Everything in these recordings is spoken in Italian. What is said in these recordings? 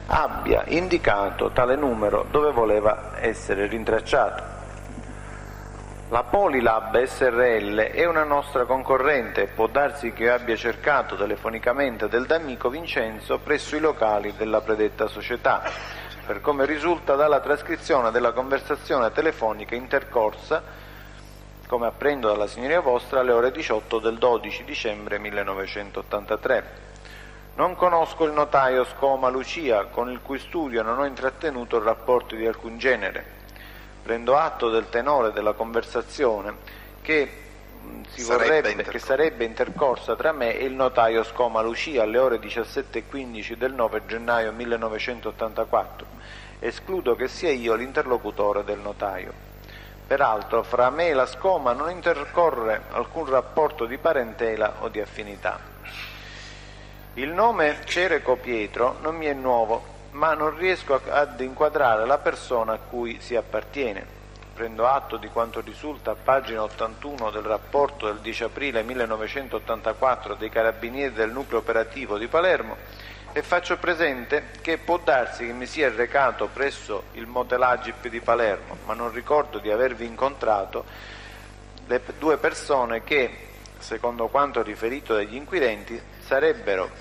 abbia indicato tale numero dove voleva essere rintracciato. La Polilab SRL è una nostra concorrente e può darsi che abbia cercato telefonicamente del D'Amico Vincenzo presso i locali della predetta società, per come risulta dalla trascrizione della conversazione telefonica intercorsa, come apprendo dalla signoria vostra, alle ore 18 del 12 dicembre 1983. Non conosco il notaio Scoma Lucia, con il cui studio non ho intrattenuto rapporti di alcun genere. Prendo atto del tenore della conversazione che sarebbe intercorsa tra me e il notaio Scoma Lucia alle ore 17:15 del 9 gennaio 1984. Escludo che sia io l'interlocutore del notaio. Peraltro, fra me e la Scoma non intercorre alcun rapporto di parentela o di affinità. Il nome Cereco Pietro non mi è nuovo, ma non riesco ad inquadrare la persona a cui si appartiene. Prendo atto di quanto risulta a pagina 81 del rapporto del 10 aprile 1984 dei Carabinieri del Nucleo Operativo di Palermo e faccio presente che può darsi che mi sia recato presso il Motelagip di Palermo, ma non ricordo di avervi incontrato le due persone che, secondo quanto riferito dagli inquirenti, sarebbero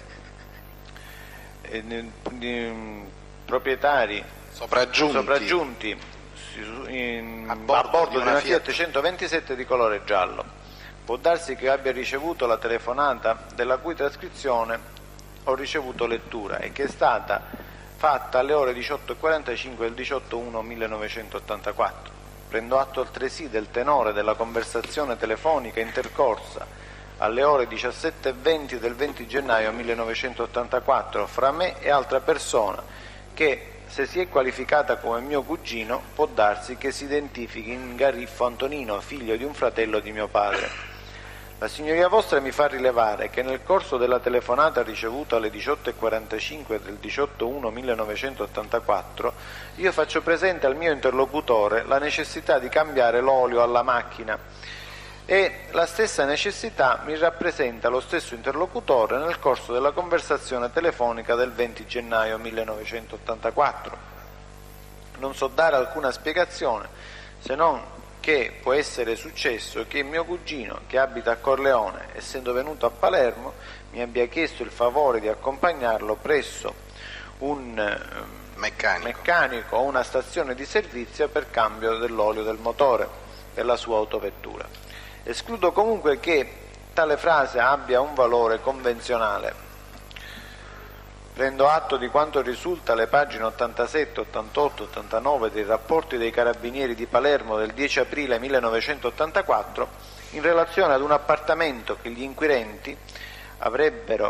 proprietari sopraggiunti a bordo di una Fiat 127 di colore giallo. Può darsi che abbia ricevuto la telefonata della cui trascrizione ho ricevuto lettura e che è stata fatta alle ore 18:45 del 18/1/1984. Prendo atto altresì del tenore della conversazione telefonica intercorsa alle ore 17:20 del 20 gennaio 1984 fra me e altra persona che, se si è qualificata come mio cugino, può darsi che si identifichi in Gariffo Antonino, figlio di un fratello di mio padre. La signoria vostra mi fa rilevare che nel corso della telefonata ricevuta alle 18:45 del 18/1/1984 io faccio presente al mio interlocutore la necessità di cambiare l'olio alla macchina e la stessa necessità mi rappresenta lo stesso interlocutore nel corso della conversazione telefonica del 20 gennaio 1984. Non so dare alcuna spiegazione se non che può essere successo che mio cugino, che abita a Corleone, essendo venuto a Palermo, mi abbia chiesto il favore di accompagnarlo presso un meccanico o una stazione di servizio per cambio dell'olio del motore della sua autovettura. Escludo comunque che tale frase abbia un valore convenzionale. Prendo atto di quanto risulta alle pagine 87, 88, 89 dei rapporti dei Carabinieri di Palermo del 10 aprile 1984 in relazione ad un appartamento che gli inquirenti avrebbero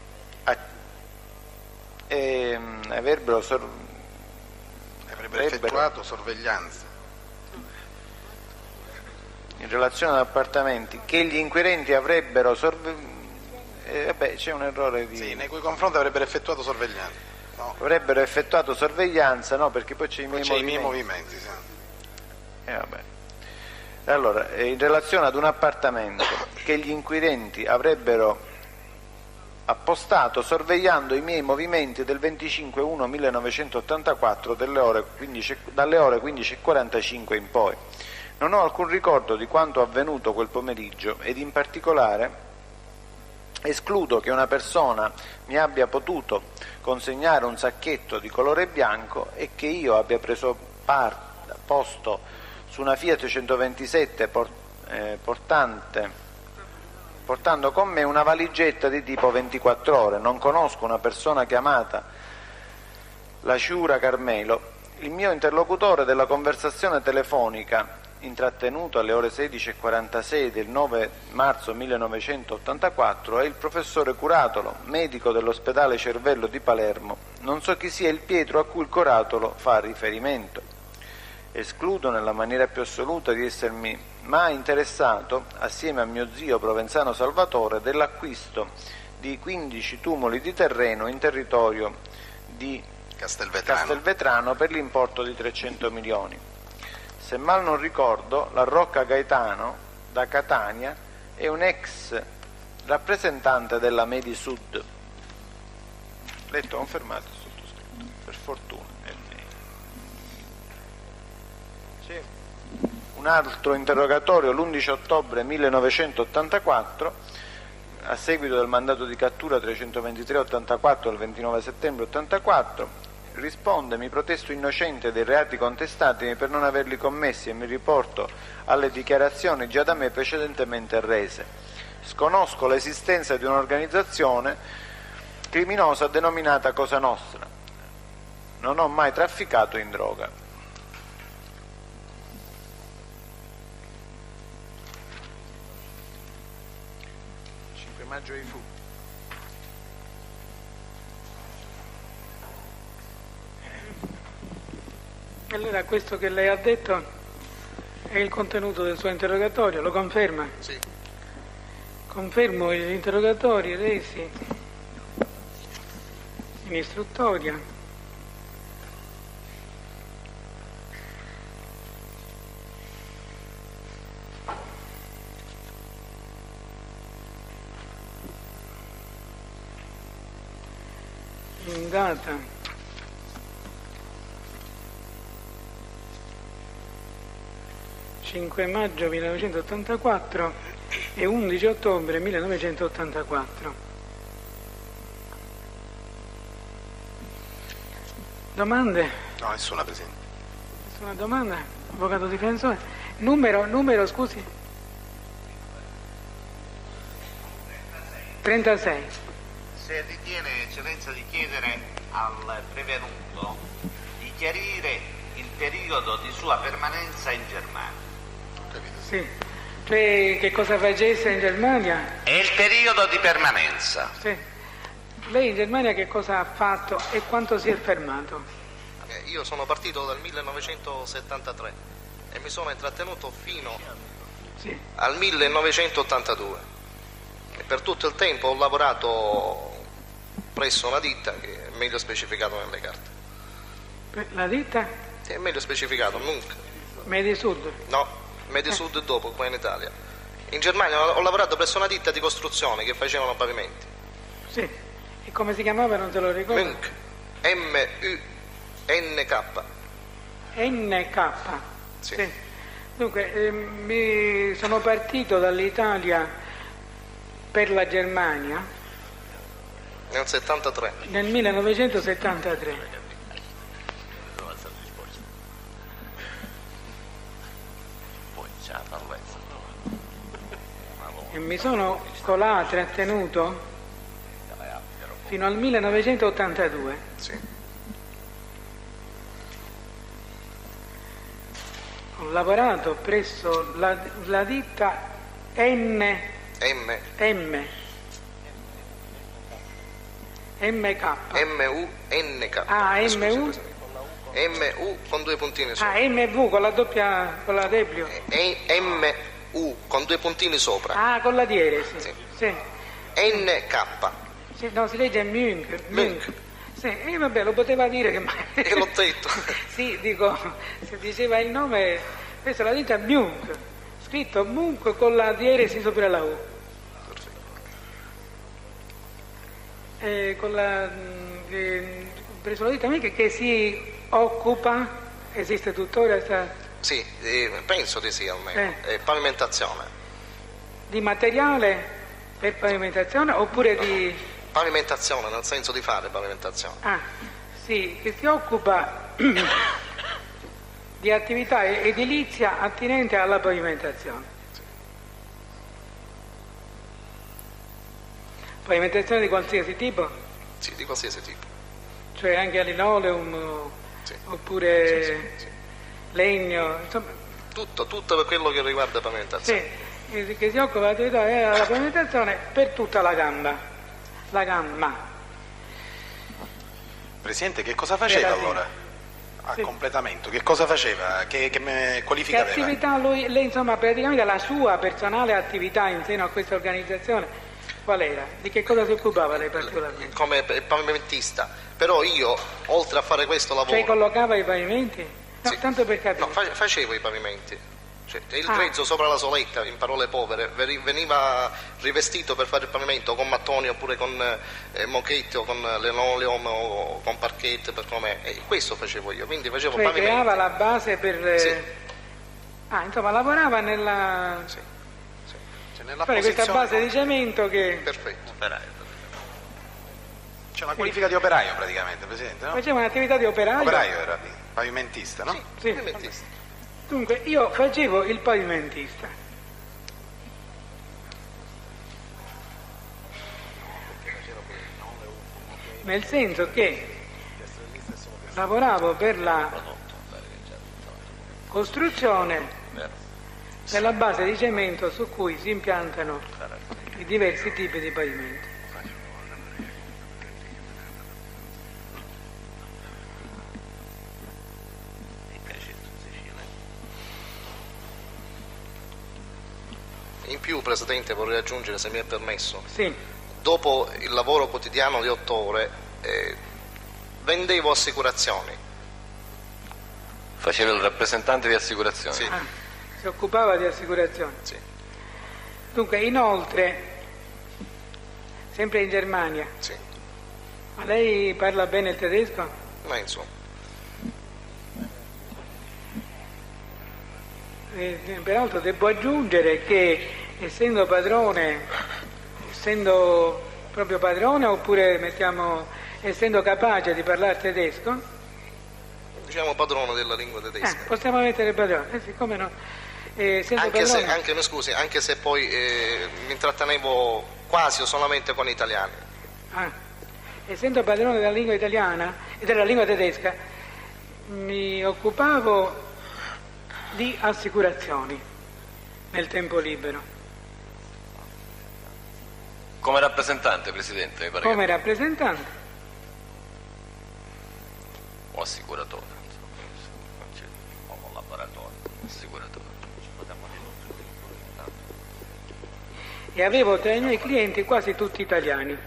effettuato sorveglianza. In relazione ad appartamenti che gli inquirenti avrebbero c'è un errore di... Sì, nei cui confronti avrebbero effettuato sorveglianza. No. Avrebbero effettuato sorveglianza, no, perché poi c'è i miei movimenti. Sì. Allora, in relazione ad un appartamento che gli inquirenti avrebbero appostato sorvegliando i miei movimenti del 25/1/1984 dalle ore 15:45 in poi. Non ho alcun ricordo di quanto avvenuto quel pomeriggio ed in particolare escludo che una persona mi abbia potuto consegnare un sacchetto di colore bianco e che io abbia preso posto su una Fiat 127 portando con me una valigetta di tipo 24 ore. Non conosco una persona chiamata la Ciura Carmelo. Il mio interlocutore della conversazione telefonica intrattenuto alle ore 16:46 del 9 marzo 1984 è il professore Curatolo, medico dell'ospedale Cervello di Palermo. Non so chi sia il Pietro a cui il Curatolo fa riferimento. Escludo nella maniera più assoluta di essermi mai interessato, assieme a mio zio Provenzano Salvatore, dell'acquisto di 15 tumuli di terreno in territorio di Castelvetrano per l'importo di 300 milioni. Se mal non ricordo, la Rocca Gaetano da Catania è un ex rappresentante della Medisud. Letto confermato sottoscritto. per fortuna. C'è un altro interrogatorio l'11 ottobre 1984, a seguito del mandato di cattura 323-84 del 29 settembre 84, risponde: mi protesto innocente dei reati contestatimi per non averli commessi e mi riporto alle dichiarazioni già da me precedentemente rese. Sconosco l'esistenza di un'organizzazione criminosa denominata Cosa Nostra. Non ho mai trafficato in droga. 5 maggio fu. Allora questo che lei ha detto è il contenuto del suo interrogatorio, lo conferma? Sì. Confermo gli interrogatori resi in istruttoria. In data 5 maggio 1984 e 11 ottobre 1984. Domande? No, nessuna, Presidente. Nessuna domanda? Avvocato difensore? Numero, scusi? 36. Se ritiene, Eccellenza, di chiedere al prevenuto di chiarire il periodo di sua permanenza in Germania. Sì. Cioè che cosa facesse in Germania? È il periodo di permanenza. Sì. Lei in Germania che cosa ha fatto e quanto si è fermato? Io sono partito dal 1973 e mi sono intrattenuto fino al 1982 e per tutto il tempo ho lavorato presso una ditta che è meglio specificato nelle carte. La ditta? È meglio specificato, nunca. Medisud? No, Medisud dopo, qua in Italia. In Germania ho lavorato presso una ditta di costruzione che facevano pavimenti. Sì. E come si chiamava, non te lo ricordo? Munk. M-U-N-K. NK. Sì. Dunque, mi sono partito dall'Italia per la Germania Nel 73. nel 1973. E mi sono colà trattenuto fino al 1982. Sì. Ho lavorato presso la ditta MK. M-U-N-K. Ah, Scusi, M-U? Presidente. M-U con due puntini sopra. Ah, MV con la doppia, con la W. M-U con due puntini sopra. Ah, con la dieresi. Sì. Sì. N-K. Sì, no, si legge Munk. Munk. Sì, e vabbè, lo poteva dire che E l'ho detto. Sì, dico, se diceva il nome, questa la ditta Munk, scritto Munk con la dieresi sopra la U. Con la preso la ditta Munk che si occupa, esiste tuttora, Sì, penso di sì almeno. Pavimentazione. di materiale per pavimentazione oppure di... Pavimentazione, nel senso di fare pavimentazione. Ah, sì, che si occupa di attività edilizia attinente alla pavimentazione. Pavimentazione di qualsiasi tipo? Sì, di qualsiasi tipo. Cioè anche a linoleum Sì. oppure Sì. legno, insomma, Tutto per quello che riguarda pavimentazione. sì, che si occupa di attività della pavimentazione per tutta la gamma. Presidente, che cosa faceva Era allora? A Sì. completamento, che cosa faceva? Che qualifica Che aveva? attività lei insomma praticamente la sua personale attività in seno a questa organizzazione qual era? Di che cosa si occupava lei particolarmente? Come pavimentista. Però io, oltre a fare questo lavoro... Cioè collocava i pavimenti? No, Sì. tanto per capire. No, facevo i pavimenti. Cioè, il grezzo sopra la soletta, in parole povere, veniva rivestito per fare il pavimento con mattoni oppure con moquette o con linoleum o con parquet, per come questo facevo io, quindi facevo cioè pavimento. creava la base per... Sì. Insomma lavorava nella... Sì. Cioè, nella fare questa base di cemento che... Perfetto. C'è una qualifica di operaio praticamente, Presidente, no? Faceva un'attività di operaio. Operaio era lì, pavimentista, no? Sì. Pavimentista. Dunque io facevo il pavimentista. Nel senso che lavoravo per la costruzione della base di cemento su cui si impiantano i diversi tipi di pavimenti. In più, Presidente, vorrei aggiungere, se mi è permesso, Sì. dopo il lavoro quotidiano di 8 ore vendevo assicurazioni. Faceva il rappresentante di assicurazioni? Sì. Si occupava di assicurazioni. Sì. Dunque, inoltre, sempre in Germania, Sì. ma lei parla bene il tedesco? Ma insomma, Peraltro devo aggiungere che essendo proprio padrone oppure essendo capace di parlare tedesco, diciamo padrone della lingua tedesca. possiamo mettere padrone, siccome no, essendo Anche se, padrone, mi scusi, anche se poi mi intrattenevo quasi o solamente con italiani. essendo padrone della lingua italiana e della lingua tedesca, mi occupavo di assicurazioni nel tempo libero. Come rappresentante, Presidente, mi pare Come rappresentante. o assicuratore, o collaboratore, assicuratore. E avevo tra i miei clienti quasi tutti italiani.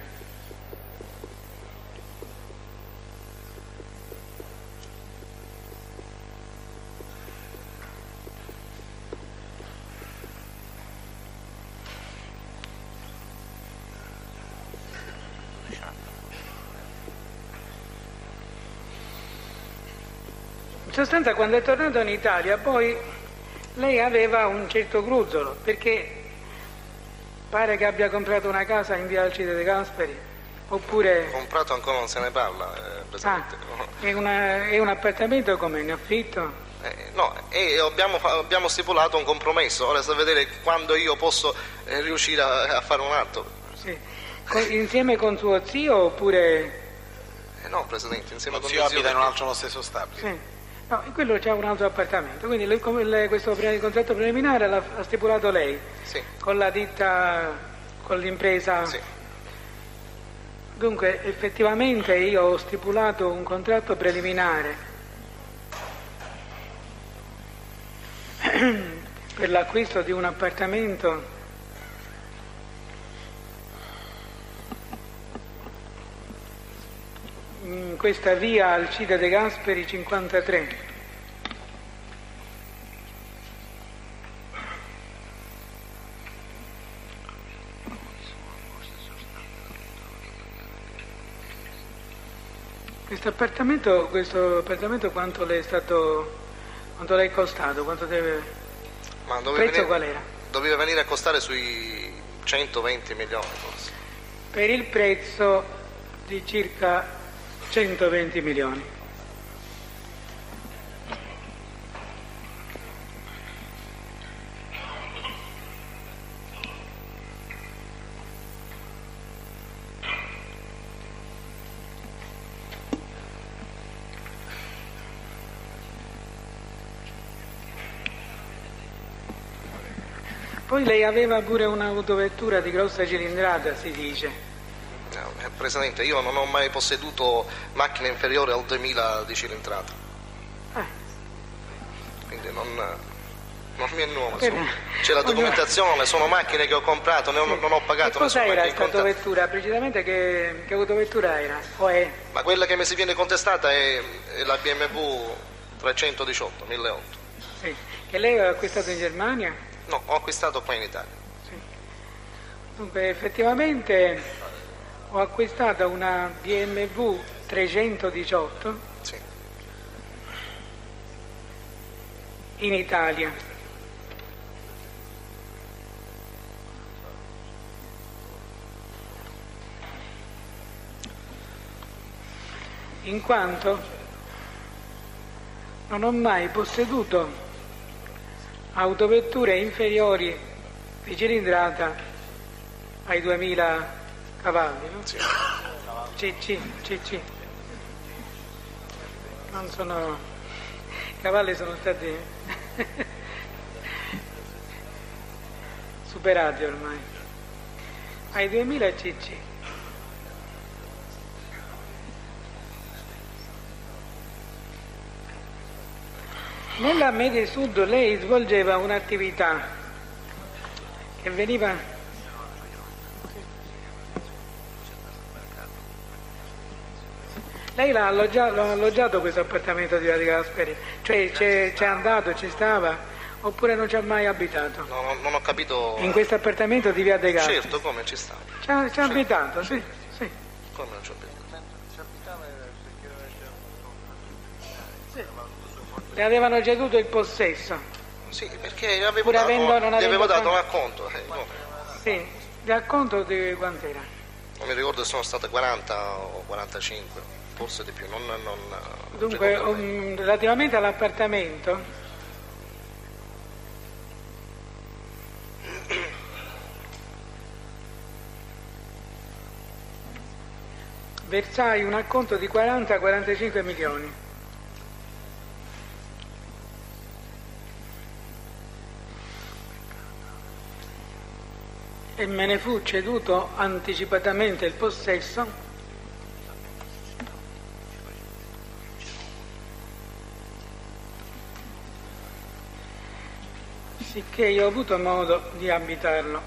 In sostanza, quando è tornato in Italia poi lei aveva un certo gruzzolo, perché pare che abbia comprato una casa in via Alcide De Gasperi, oppure... Comprato ancora non se ne parla, Presidente. è un appartamento come in affitto? No, e abbiamo stipulato un compromesso, ora sta a vedere quando io posso riuscire a fare un altro. Sì. Insieme con suo zio oppure... No, Presidente, insieme Lo con zio mio zio. abita in un altro lo stesso stabile. Sì. No, quello c'ha un altro appartamento, quindi questo contratto preliminare l'ha stipulato lei Sì. con la ditta, con l'impresa. Sì. Dunque effettivamente io ho stipulato un contratto preliminare per l'acquisto di un appartamento in questa via Alcide De Gasperi 53. Questo appartamento quanto le è costato? Quanto deve... Ma Il prezzo qual era? Doveva venire a costare sui 120 milioni forse. Per il prezzo di circa 120 milioni. Poi lei aveva pure un'autovettura di grossa cilindrata, si dice. No, Presidente, io non ho mai posseduto macchine inferiori al 2000 di cilindrata. Quindi non mi è nuovo. C'è la documentazione, sono macchine che ho comprato, non ho pagato. Che cosa era questa questa autovettura? Precisamente che autovettura era? O è? Ma quella che mi si viene contestata è la BMW 318 1008. Sì. E lei aveva acquistato in Germania? No, ho acquistato qua in Italia. Sì. Dunque, effettivamente ho acquistato una BMW 318 Sì. in Italia. In quanto non ho mai posseduto autovetture inferiori di cilindrata ai 2000 cavalli, no? Sì. CC. Non sono... I cavalli sono stati superati ormai. Ai 2000 CC. Nella Media Sud lei svolgeva un'attività che veniva... Lei l'ha alloggiato questo appartamento di Via De Gasperi? Cioè c'è andato, ci stava, oppure non ci ha mai abitato? No, non ho capito. In questo appartamento di Via De Gasperi? Certo, come ci sta? Ci ha abitato, sì. Come non ci ho abitato? Le avevano ceduto il possesso? Sì, perché gli avevo Pur avendo- non dato avendo un fatto- acconto. No. Sì. Il racconto di quant'era? Non mi ricordo se sono state 40 o 45, forse di più. Dunque, relativamente all'appartamento, versai un acconto di 40-45 milioni. E me ne fu ceduto anticipatamente il possesso sicché io ho avuto modo di abitarlo.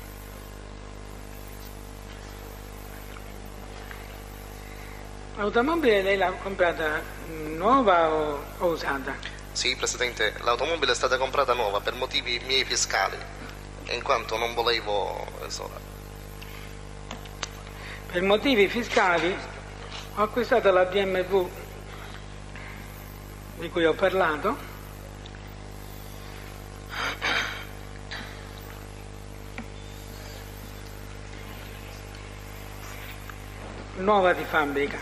L'automobile lei l'ha comprata nuova o usata? Sì, Presidente, l'automobile è stata comprata nuova per motivi miei fiscali, in quanto non volevo... Per motivi fiscali ho acquistato la BMW di cui ho parlato, nuova di fabbrica,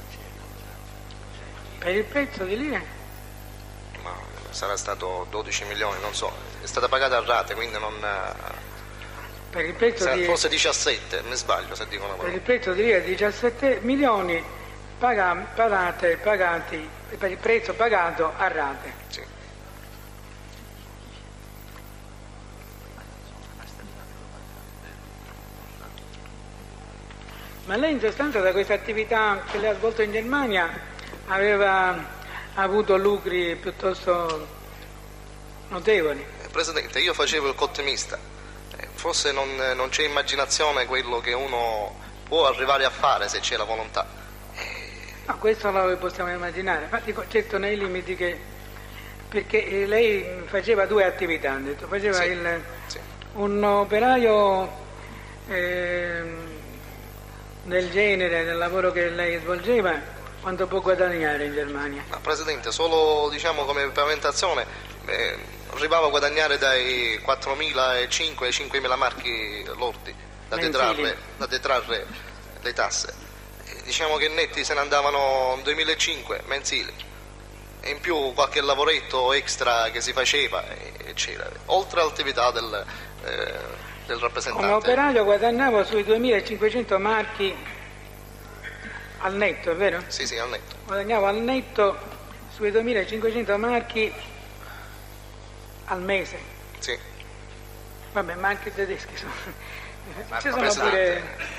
per il prezzo di lire, ma sarà stato 12 milioni, non so, è stata pagata a rate, quindi non... per il prezzo di... Forse 17, mi sbaglio se dico una Per il parola. prezzo di lire 17 milioni pagati per il prezzo pagato a rate. Sì. Ma lei in sostanza da questa attività che lei ha svolto in Germania aveva avuto lucri piuttosto notevoli? Presidente, io facevo il cottimista, forse non c'è immaginazione quello che uno può arrivare a fare se c'è la volontà. No, questo lo possiamo immaginare, ma dico, certo nei limiti che... perché lei faceva due attività, ha detto, faceva Sì, sì. un operaio del genere, del lavoro che lei svolgeva, quanto può guadagnare in Germania? Ma Presidente, solo diciamo come pavimentazione arrivavo a guadagnare dai 4.500 ai 5.000 marchi lordi da detrarre le tasse. Diciamo che netti se ne andavano 2.500 mensili e in più qualche lavoretto extra che si faceva, eccetera, oltre all'attività del rappresentante. Come operaio guadagnavo sui 2.500 marchi al netto, è vero? Sì, al netto. Guadagnavo al netto sui 2.500 marchi al mese. Sì. Vabbè, ma anche i tedeschi sono... Ma ci sono Presidente, pure...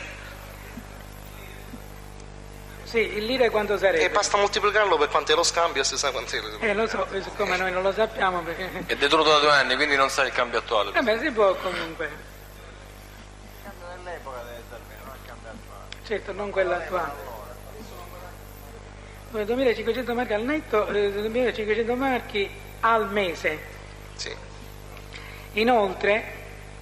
Sì, il lire quanto sarebbe? E basta moltiplicarlo per quanto è lo scambio e si sa quanto è. Lo so, siccome noi non lo sappiamo perché... È detenuto da 2 anni, quindi non sa il cambio attuale. Vabbè, si può comunque. Il cambio dell'epoca deve essere meno, non il cambio attuale. Certo, non quello attuale. 2.500 marchi al netto, 2.500 marchi al mese. Sì. Inoltre,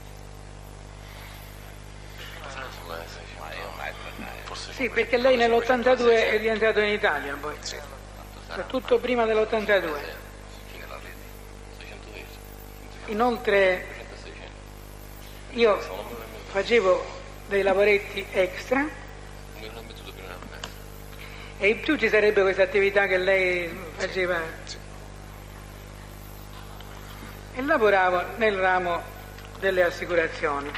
sì, perché lei nell'82 è rientrato in Italia poi, Sì. tutto prima dell'82. Inoltre io facevo dei lavoretti extra e in più ci sarebbe questa attività che lei faceva e lavoravo nel ramo delle assicurazioni,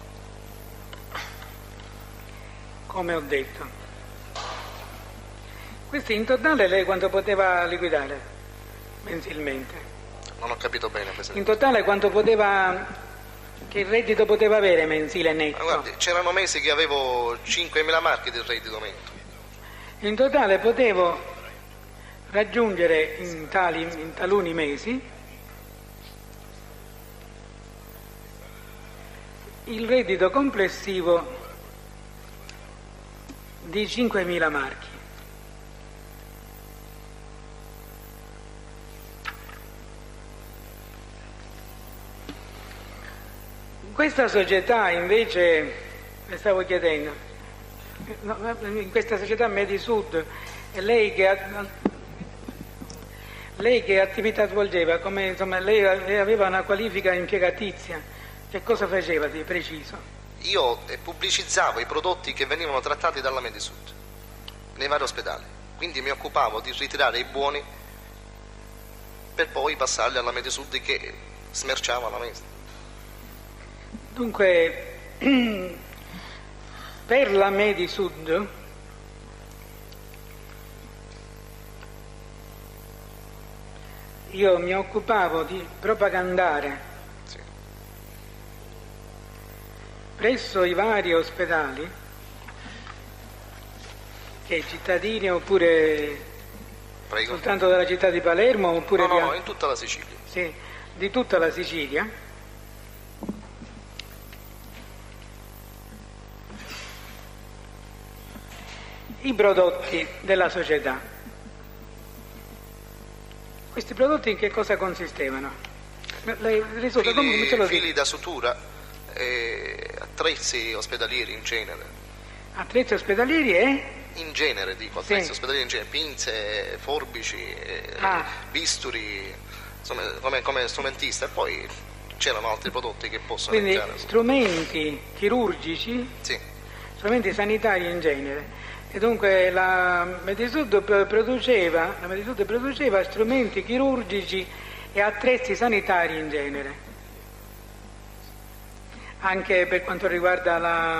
come ho detto. Questi in totale lei quanto poteva liquidare mensilmente? Non ho capito bene, In Presidente. totale quanto poteva, che reddito poteva avere mensile Ma netto? guardi, c'erano mesi che avevo 5.000 marchi di reddito netto. In totale potevo raggiungere in taluni mesi il reddito complessivo di 5.000 marchi. Questa società invece, le stavo chiedendo, in questa società Medisud, lei che attività svolgeva? Come, insomma, lei aveva una qualifica impiegatizia, che cosa faceva di preciso? Io pubblicizzavo i prodotti che venivano trattati dalla Medisud nei vari ospedali, quindi mi occupavo di ritirare i buoni per poi passarli alla Medisud che smerciava la mesa. Dunque, per la Medisud io mi occupavo di propagandare Sì. presso i vari ospedali che cittadini oppure Prego. soltanto della città di Palermo oppure No, in tutta la Sicilia. sì, di tutta la Sicilia, i prodotti della società. Questi prodotti in che cosa consistevano? Lei risulta come ce lo dico? Fili da sutura, attrezzi ospedalieri in genere. Attrezzi ospedalieri e? In genere, dico, attrezzi Sì. ospedalieri in genere, pinze, forbici, bisturi, insomma, come strumentista. E poi c'erano altri prodotti che possono Quindi entrare. strumenti chirurgici, Sì, strumenti sanitari in genere. E dunque la Medisud produceva strumenti chirurgici e attrezzi sanitari in genere. Anche per quanto riguarda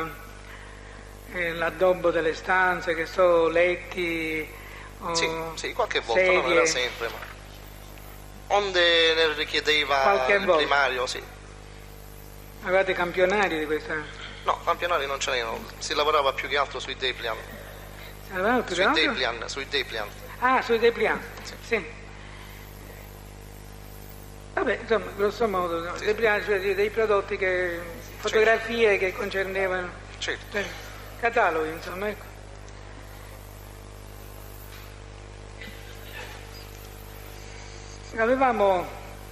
l'addobbo delle stanze, che so, letti, o sì, qualche volta, sedie. non era sempre, ma onde ne richiedeva Qualche il volta. primario, sì. Avevate campionari di questa? No, campionari non ce n'erano, si lavorava più che altro sui Deplian. Avevate più che altro? Sui Deplian. Ah, sui dépliant, sì. Vabbè, insomma, grosso modo, no? Sì. Dépliant, cioè dei prodotti fotografie che concernevano, Certo. cataloghi, insomma, ecco. Avevamo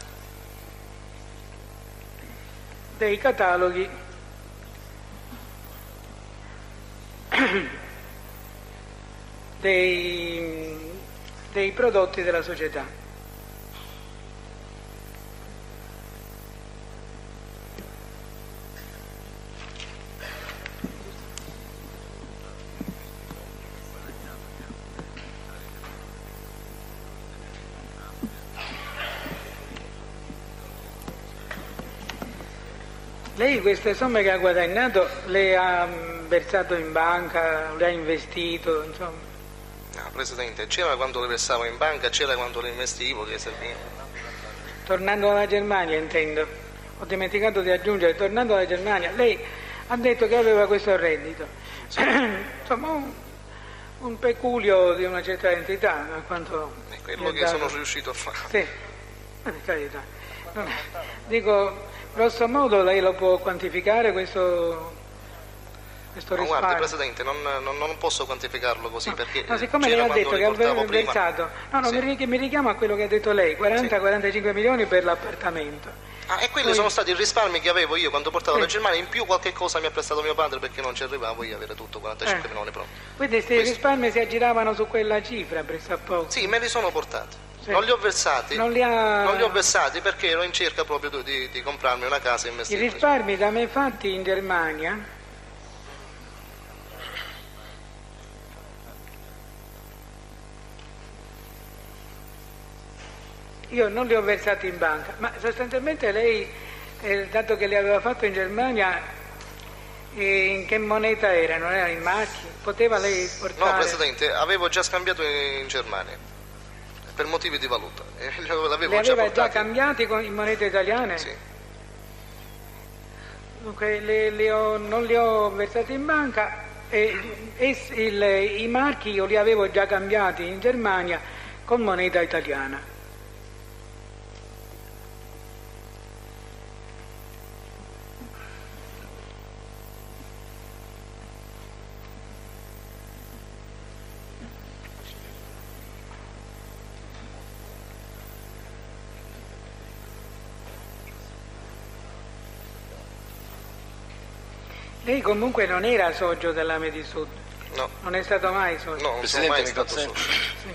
dei cataloghi dei prodotti della società. Lei queste somme che ha guadagnato le ha versato in banca, le ha investito, insomma. No, Presidente, c'era quando le versavo in banca, c'era quando le investivo, che serviva. Tornando dalla Germania, intendo. Ho dimenticato di aggiungere, tornando dalla Germania, lei ha detto che aveva questo reddito. Insomma, un peculio di una certa entità, a quanto È quello mi è che dato. sono riuscito a fare. Sì, per carità. Dico, grosso modo lei lo può quantificare questo? questo No, risparmio? guardi Presidente, non posso quantificarlo così, perché No, siccome lei c'era ha detto quando che riportavo aveva prima. versato, no, Sì. mi richiamo a quello che ha detto lei, 40-45 milioni per l'appartamento. E quelli Poi- sono stati i risparmi che avevo io quando portavo Sì. la Germania, in più qualche cosa mi ha prestato mio padre perché non ci arrivavo io a avere tutto 45 milioni proprio. Quindi questi risparmi si aggiravano su quella cifra, pressappoco. Sì, me li sono portati. Sì. Non li ho versati. Non li ha- Non li ho versati perché ero in cerca proprio di comprarmi una casa e I investire. risparmi da me fatti in Germania io non li ho versati in banca, ma sostanzialmente lei, dato che li aveva fatto in Germania, in che moneta erano? Erano in marchi? Poteva lei portare? No, Presidente, avevo già scambiato in Germania per motivi di valuta. Li L'avevo aveva già già portati. cambiati in monete italiane? Sì. Dunque non li ho versati in banca e i marchi io li avevo già cambiati in Germania con moneta italiana. Lei comunque non era socio della Medisud, No, non è stato mai socio. no, non sono Presidente, mai mi stato consente? socio.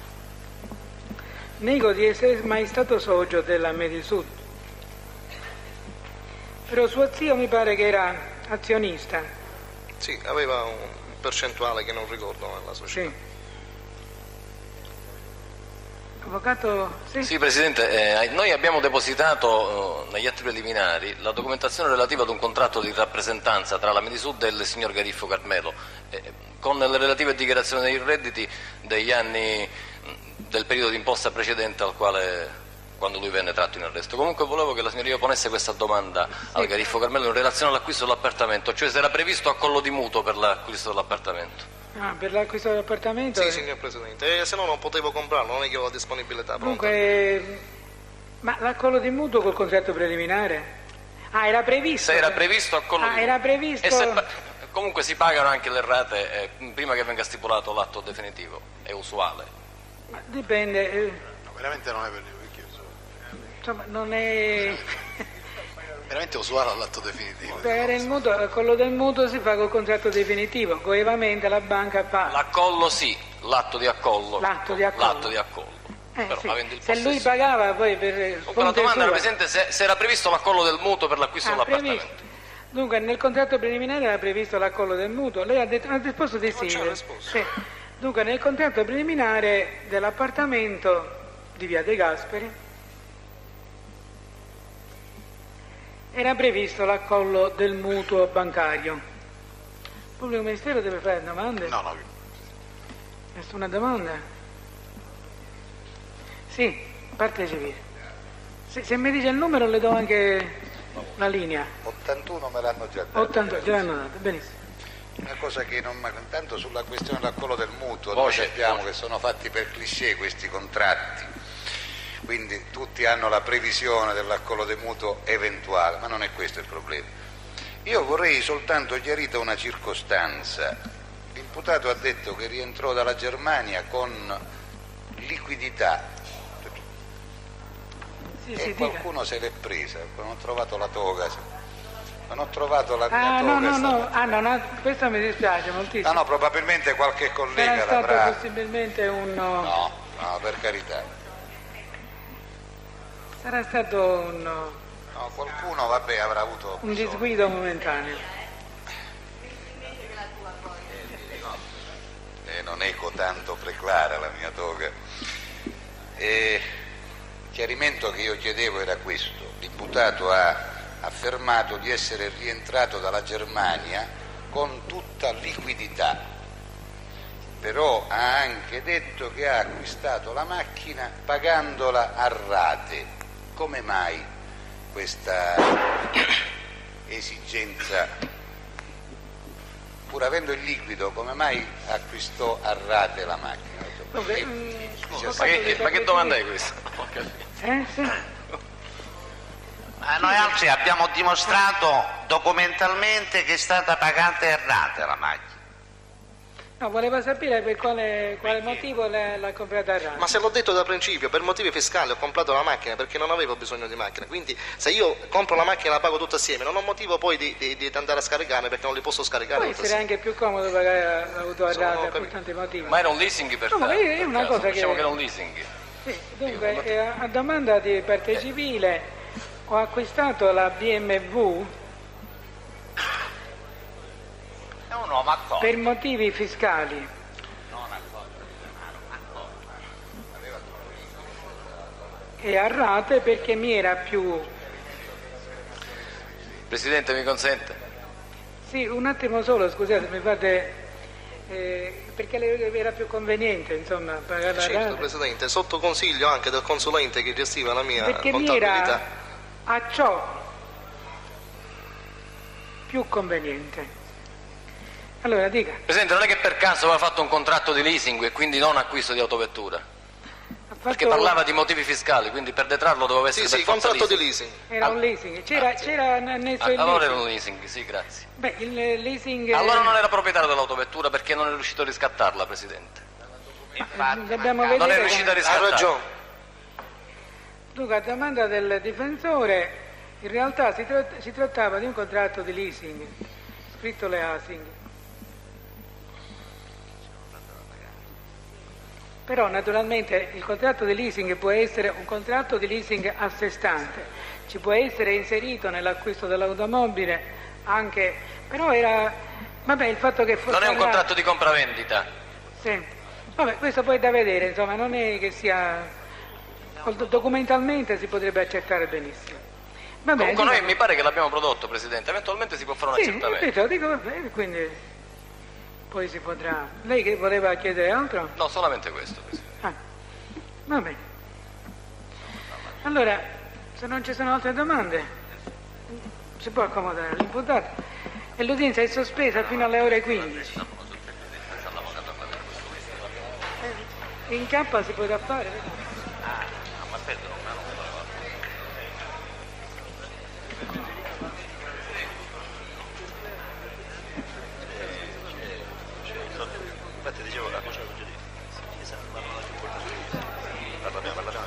Nego di essere mai stato socio della Medisud, però suo zio mi pare che era azionista. Sì, aveva un percentuale che non ricordo nella società. Sì. Avvocato, sì? Sì, Presidente, noi abbiamo depositato negli atti preliminari la documentazione relativa ad un contratto di rappresentanza tra la Medisud e il signor Gariffo Carmelo, con le relative dichiarazioni dei redditi degli anni del periodo d'imposta precedente al quale, quando lui venne tratto in arresto. Comunque volevo che la signoria ponesse questa domanda al Gariffo Carmelo in relazione all'acquisto dell'appartamento, cioè se era previsto accollo di mutuo per l'acquisto dell'appartamento. Ah, per l'acquisto dell'appartamento? Sì, signor Presidente, se no non potevo comprarlo, non è che ho la disponibilità pronta. Dunque, ma l'accollo di mutuo col contratto preliminare? Ah, era previsto? Se era previsto accollo di mutuo. era previsto... E comunque si pagano anche le rate prima che venga stipulato l'atto definitivo, è usuale. Ma dipende, No, veramente non è per insomma, non è... veramente usuale all'atto definitivo. Per il mutuo, quello del mutuo si fa col contratto definitivo, coevamente la banca fa... L'accollo sì, l'atto di accollo. L'atto di accollo. L'atto di accollo. Però, sì. avendo il Se lui possesso. pagava poi per... Comunque la domanda era, Presidente, se era previsto l'accollo del mutuo per l'acquisto dell'appartamento. previsto. Dunque nel contratto preliminare era previsto l'accollo del mutuo, lei ha risposto di sì. ci ho risposto. Sì. Dunque nel contratto preliminare dell'appartamento di Via De Gasperi era previsto l'accollo del mutuo bancario. Il pubblico ministero deve fare domande? No, no. Nessuna domanda? Sì, partecipi. Se mi dice il numero le do anche la linea. 81 me l'hanno già dato. 80, già l'hanno dato, benissimo. Una cosa che non manca tanto sulla questione dell'accollo del mutuo, Voce, noi sappiamo voce. che sono fatti per cliché questi contratti, quindi tutti hanno la previsione dell'accollo del mutuo eventuale, ma non è questo il problema. Io vorrei soltanto chiarita una circostanza. L'imputato ha detto che rientrò dalla Germania con liquidità Sì, e sì, dica. qualcuno se l'è presa, non ho trovato la toga, non ho trovato la mia Ah, toga. no, questo mi dispiace moltissimo. No, probabilmente qualche Sarà collega stato l'avrà. possibilmente No, per carità. sarà stato No, qualcuno, vabbè, avrà avuto un bisogno. disguido momentaneo. Non eco tanto preclara la mia toga. Chiarimento che io chiedevo era questo: l'imputato ha affermato di essere rientrato dalla Germania con tutta liquidità, però ha anche detto che ha acquistato la macchina pagandola a rate. Come mai questa esigenza? Pur avendo il liquido, come mai acquistò a rate la macchina? Dunque, Ma che domanda è questa? Sì. Ma noi altri abbiamo dimostrato documentalmente che è stata pagata errata la macchina. No, voleva sapere per quale motivo l'ha comprata errata. Ma se l'ho detto da principio, per motivi fiscali ho comprato la macchina perché non avevo bisogno di macchina, quindi se io compro la macchina e la pago tutta assieme non ho motivo poi di andare a scaricarne perché non li posso scaricare. Può essere anche più comodo pagare l'auto errata per tanti motivi. Ma era un leasing per no, è una cosa diciamo che era un leasing. Sì, dunque, a domanda di parte civile ho acquistato la BMW per motivi fiscali. E a rate perché mi era più... Presidente, mi consente? Sì, un attimo solo, scusate, mi fate... perché le era più conveniente, insomma, pagare la certo, rata. Presidente, sotto consiglio anche del consulente che gestiva la mia perché contabilità. Mi era a ciò più conveniente. Allora, dica. Presidente, non è che per caso aveva fatto un contratto di leasing e quindi non acquisto di autovettura? Perché parlava di motivi fiscali, quindi per detrarlo doveva essere sì, contratto di leasing. Era un leasing, c'era nel suo allora era un leasing, sì, grazie. Beh, il leasing... Allora non era proprietario dell'autovettura perché non è riuscito a riscattarla, Presidente. Dobbiamo vedere non è riuscito a riscattarla. Ha ragione. Dunque, a domanda del difensore, in realtà si trattava di un contratto di leasing, scritto le Asing. Però naturalmente il contratto di leasing può essere un contratto di leasing a sé stante, ci può essere inserito nell'acquisto dell'automobile anche, però era, vabbè, il fatto che fosse... Non è un contratto di compravendita? Sì, vabbè, questo poi è da vedere, insomma, non è che sia... documentalmente si potrebbe accettare benissimo. Vabbè, comunque noi mi pare che l'abbiamo prodotto, Presidente, eventualmente si può fare un accertamento. Sì, dico, va bene, quindi... Poi si potrà... Lei che voleva chiedere altro? No, solamente questo, Presidente. Va bene. Allora, se non ci sono altre domande, si può accomodare l'imputato. E l'udienza è sospesa fino alle ore 15. In campa si potrà fare? Infatti dicevo la cosa che ho già detto, parlano più importante. Parliamo.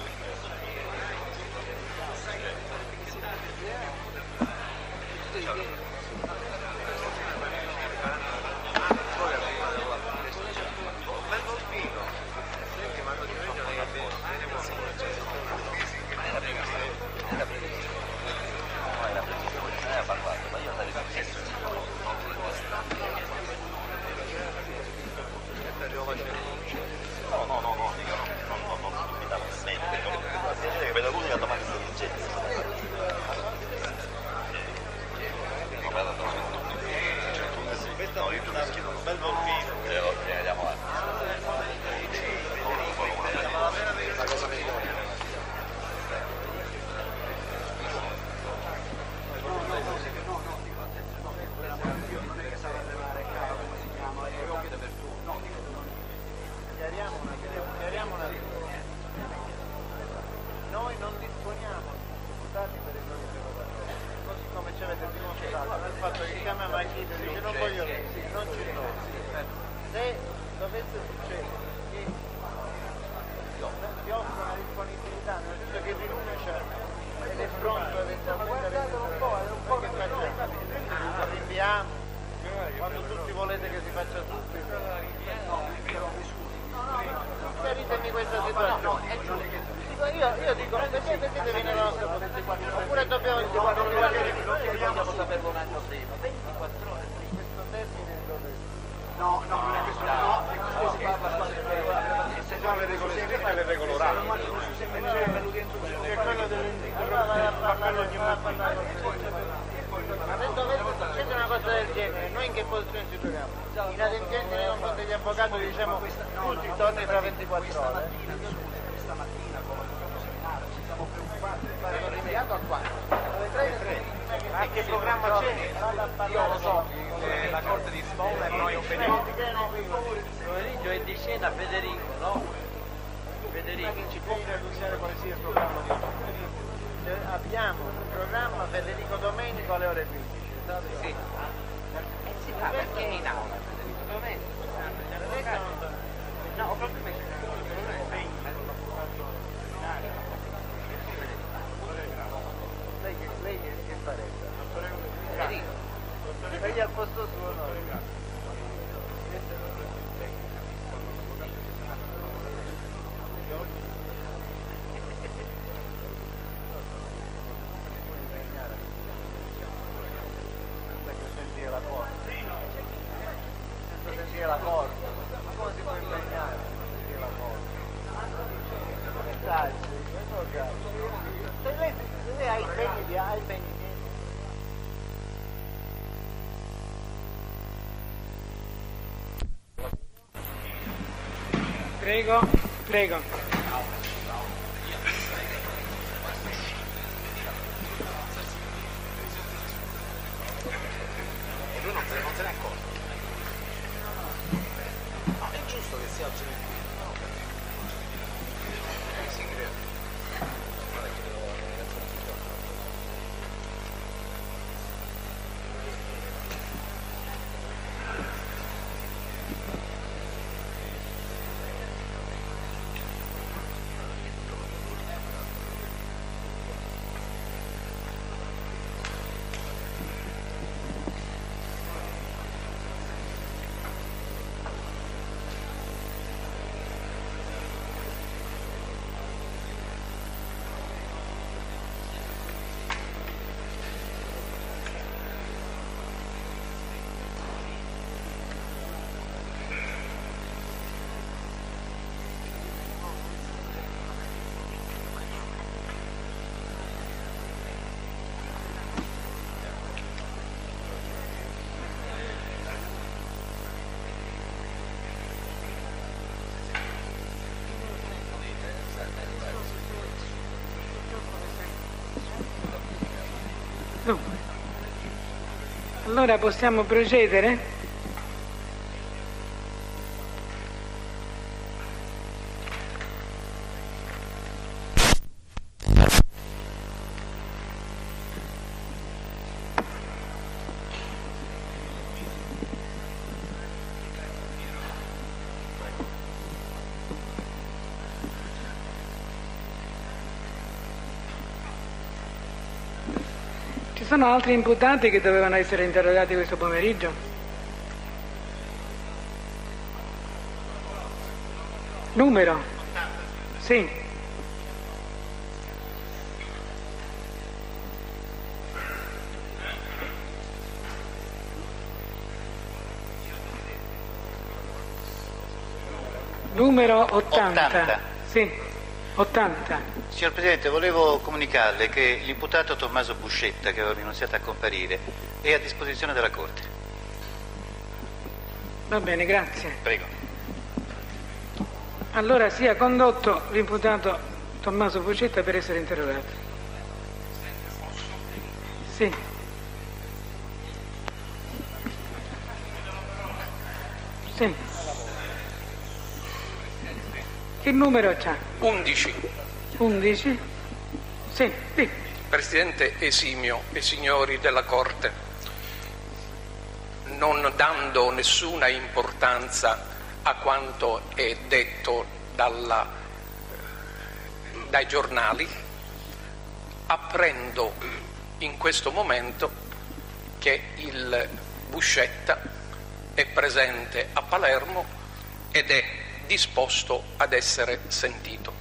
Quando tutti volete che si faccia subito. Chiaritemi questa situazione. Io dico, perché deve nella nostra posizione? Oppure dobbiamo vogliamo saperlo un anno prima. 24 ore. Questo termine dove? No, questo no, si parla se già le regole sistema e le regole orali. È quello ma se dovesse succedere una cosa del genere, noi in che posizione ci troviamo? Inadempienti nei confronti degli avvocati, diciamo tutti torni tra 24 ore. Questa mattina con il nostro seminario ci siamo preoccupati di fare un rinviato a quando? Alle 3. Ma che programma c'è? Io lo so, la corte di Sfolla e noi pomeriggio è di scena Federico, no? Federico ci può annunciare quale sia il programma di oggi? Abbiamo un programma Federico Domenico alle ore 15. Sì. Si fa perché è in aula. No, proprio lei che farebbe? Lei al posto suo no. La porta, ma come si può impegnare? La porta. Se lei ha impegni Prego. E lui non se ne accorge. No, è giusto che si alzi nel si crede. Allora possiamo procedere? Ci sono altri imputati che dovevano essere interrogati questo pomeriggio? Numero? Sì. Numero 80. Sì, 80. Signor Presidente, volevo comunicarle che l'imputato Tommaso Buscetta, che aveva rinunziato a comparire, è a disposizione della Corte. Va bene, grazie. Prego. Allora sia condotto l'imputato Tommaso Buscetta per essere interrogato. Sì. Sì. Che numero c'ha? 11. 11? Sì, sì. Presidente esimio e signori della Corte, non dando nessuna importanza a quanto è detto dai giornali, apprendo in questo momento che il Buscetta è presente a Palermo ed è disposto ad essere sentito.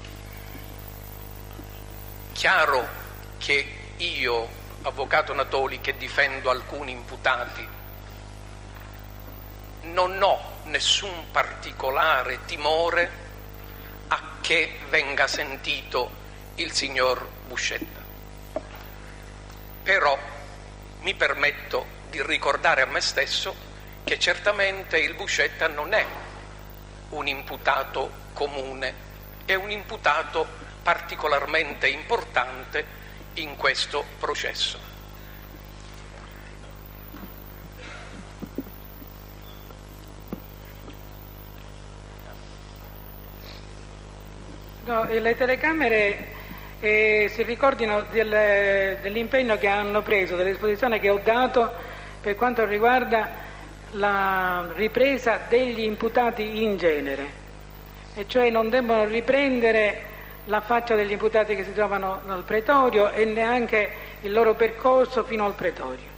Chiaro che io, avvocato Natoli, che difendo alcuni imputati, non ho nessun particolare timore a che venga sentito il signor Buscetta. Però mi permetto di ricordare a me stesso che certamente il Buscetta non è un imputato comune, è un imputato particolarmente importante in questo processo. No, le telecamere si ricordino dell'impegno che hanno preso, dell'esposizione che ho dato per quanto riguarda la ripresa degli imputati in genere, e cioè non devono riprendere la faccia degli imputati che si trovano al pretorio e neanche il loro percorso fino al pretorio.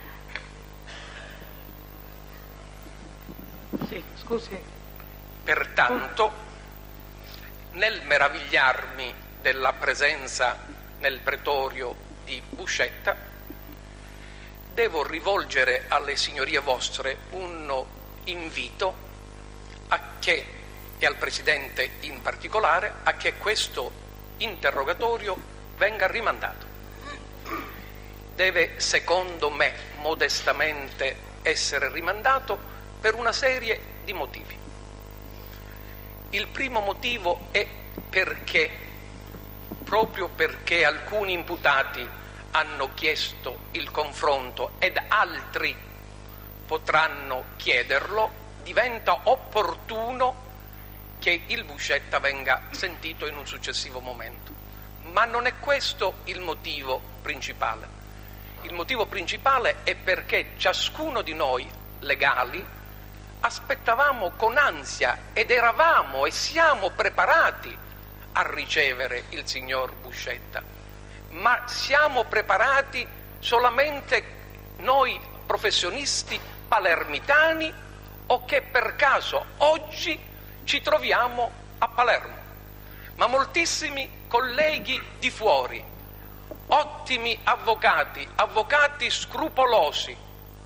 Sì, scusi. Pertanto, nel meravigliarmi della presenza nel pretorio di Buscetta, devo rivolgere alle signorie vostre un invito a che, e al Presidente in particolare, a che questo interrogatorio venga rimandato. Deve, secondo me, modestamente essere rimandato per una serie di motivi. Il primo motivo è perché, proprio perché alcuni imputati hanno chiesto il confronto ed altri potranno chiederlo, diventa opportuno che il Buscetta venga sentito in un successivo momento. Ma non è questo il motivo principale. Il motivo principale è perché ciascuno di noi legali aspettavamo con ansia ed eravamo e siamo preparati a ricevere il signor Buscetta, ma siamo preparati solamente noi professionisti palermitani o che per caso oggi ci troviamo a Palermo, ma moltissimi colleghi di fuori, ottimi avvocati, avvocati scrupolosi.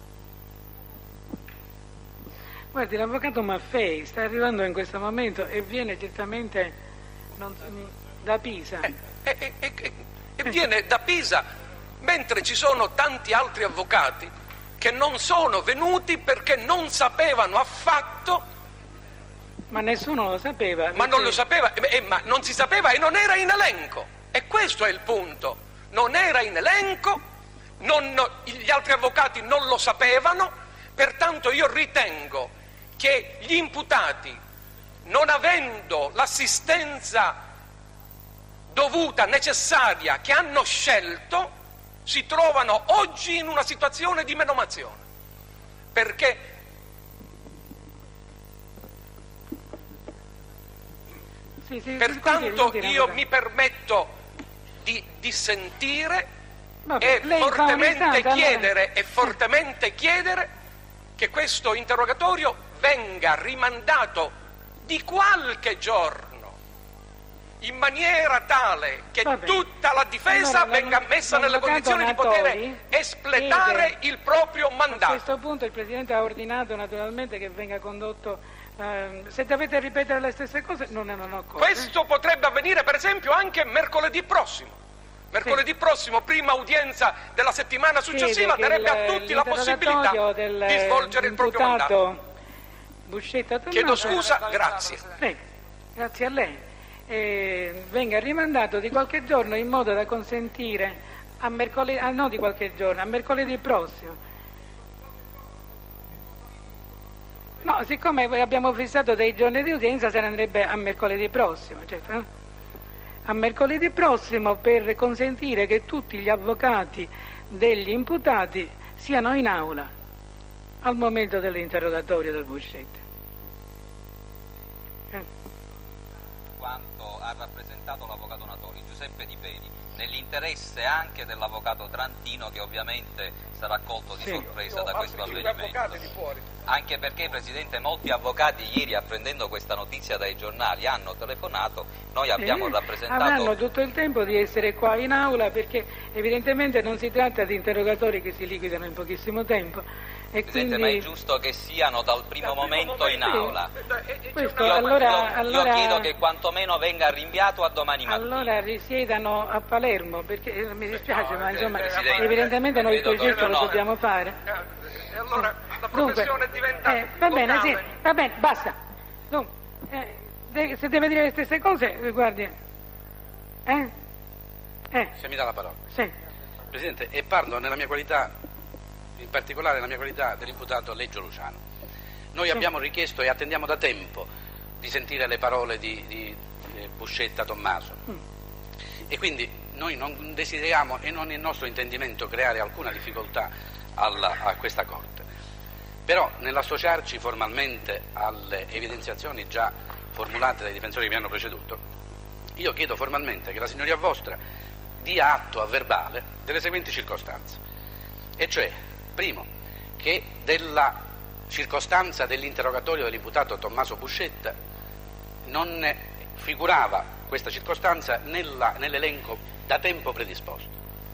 Guardi, l'avvocato Maffei sta arrivando in questo momento e viene certamente da Pisa. E viene da Pisa, mentre ci sono tanti altri avvocati che non sono venuti perché non sapevano affatto. Ma nessuno lo sapeva. Ma non lo sapeva, ma non si sapeva e non era in elenco. E questo è il punto. Non era in elenco, gli altri avvocati non lo sapevano, pertanto io ritengo che gli imputati, non avendo l'assistenza dovuta, necessaria, che hanno scelto, si trovano oggi in una situazione di menomazione. Perché pertanto io mi permetto di dissentire e fortemente chiedere che questo interrogatorio venga rimandato di qualche giorno, in maniera tale che tutta la difesa venga messa nelle condizioni di poter espletare il proprio mandato. A questo punto il Presidente ha ordinato naturalmente che venga condotto, se dovete ripetere le stesse cose non occorre. Questo potrebbe avvenire per esempio anche mercoledì prossimo. Mercoledì prossimo, prima udienza della settimana successiva, darebbe a tutti la possibilità di svolgere il proprio mandato. Buscetta Tommaso, chiedo scusa, grazie. Grazie a lei. Venga rimandato di qualche giorno in modo da consentire a mercoledì, no di qualche giorno, a mercoledì prossimo. No, siccome abbiamo fissato dei giorni di udienza, se ne andrebbe a mercoledì prossimo, certo, no? A mercoledì prossimo, per consentire che tutti gli avvocati degli imputati siano in aula al momento dell'interrogatorio del Buscetta. Quanto ha rappresentato l'avvocato Natoli, Giuseppe Di Pedi, nell'interesse anche dell'avvocato Trantino, che ovviamente sarà colto di sorpresa da questo avvenimento. Anche perché, Presidente, molti avvocati ieri, apprendendo questa notizia dai giornali, hanno telefonato, noi abbiamo rappresentato... Avranno tutto il tempo di essere qua in aula, perché evidentemente non si tratta di interrogatori che si liquidano in pochissimo tempo. E Presidente, quindi... ma è giusto che siano dal primo momento in aula. Questo, io chiedo che quantomeno venga rinviato a domani mattina. Allora risiedano a Palermo, perché mi dispiace, ma insomma evidentemente noi quel gesto lo dobbiamo fare. E allora la professione diventa va bene, sì, va bene, basta. Dunque, se deve dire le stesse cose, guardi. Se mi dà la parola. Sì. Presidente, e parlo nella mia qualità, in particolare nella mia qualità dell'imputato Leggio Luciano. Noi abbiamo richiesto e attendiamo da tempo di sentire le parole di Buscetta Tommaso. E quindi noi non desideriamo, e non è il nostro intendimento, creare alcuna difficoltà a questa Corte. Però nell'associarci formalmente alle evidenziazioni già formulate dai difensori che mi hanno preceduto, io chiedo formalmente che la Signoria Vostra dia atto a verbale delle seguenti circostanze, e cioè, primo, che della circostanza dell'interrogatorio dell'imputato Tommaso Buscetta non figurava questa circostanza nell'elenco da tempo predisposto.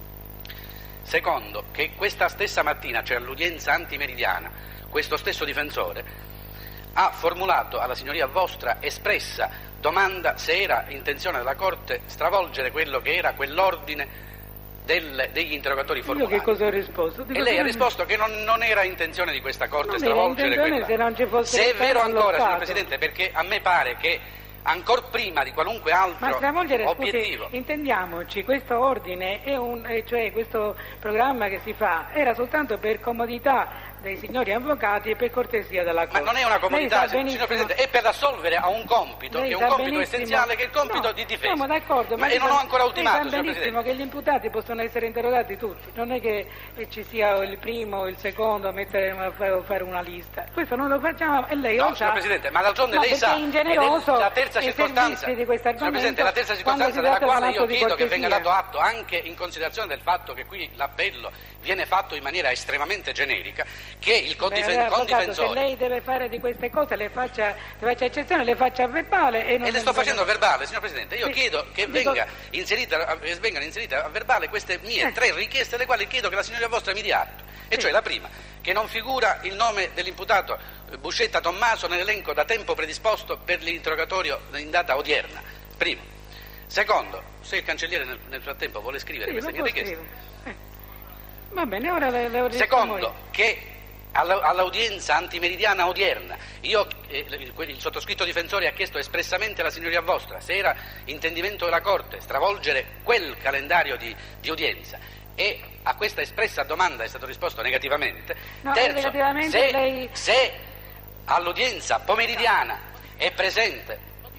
Secondo, che questa stessa mattina, cioè all'udienza antimeridiana, questo stesso difensore ha formulato alla Signoria Vostra espressa domanda se era intenzione della Corte stravolgere quello che era quell'ordine degli interrogatori formulati. Io che cosa ho risposto? E lei ha risposto che non era intenzione di questa Corte stravolgere quella. Se è vero ancora, signor Presidente, perché a me pare che ancor prima di qualunque altro obiettivo. Scusi, intendiamoci, questo ordine cioè questo programma che si fa era soltanto per comodità dei signori avvocati e per cortesia della Corte. Ma non è una comodità, signor Presidente, è per assolvere a un compito, che è un compito essenziale, che è il compito di difesa. Siamo d'accordo, ma e non ho ancora ultimato, signor benissimo Presidente. Che gli imputati possono essere interrogati tutti, non è che ci sia il primo o il secondo a fare una lista. Questo non lo facciamo e lei lo sa. Signor Presidente, ma d'altronde lei sa, la terza circostanza, signor Presidente, la terza circostanza della quale io chiedo che venga dato atto, anche in considerazione del fatto che qui l'appello viene fatto in maniera estremamente generica, che il condifensore... Se lei deve fare di queste cose, le faccia eccezione, le faccia a verbale e non... E le sto facendo a verbale, signor Presidente. Io chiedo che vengano inserite a verbale queste mie 3 richieste, le quali chiedo che la Signoria Vostra mi dia atto. E cioè la prima, che non figura il nome dell'imputato Buscetta Tommaso nell'elenco da tempo predisposto per l'interrogatorio in data odierna. Primo. Secondo, se il cancelliere nel frattempo vuole scrivere queste mie richieste. Va bene, ora le Secondo, che all'udienza antimeridiana odierna il sottoscritto difensore ha chiesto espressamente alla Signoria Vostra se era intendimento della Corte stravolgere quel calendario di udienza, e a questa espressa domanda è stato risposto negativamente. No, terzo, negativamente se all'udienza pomeridiana è presente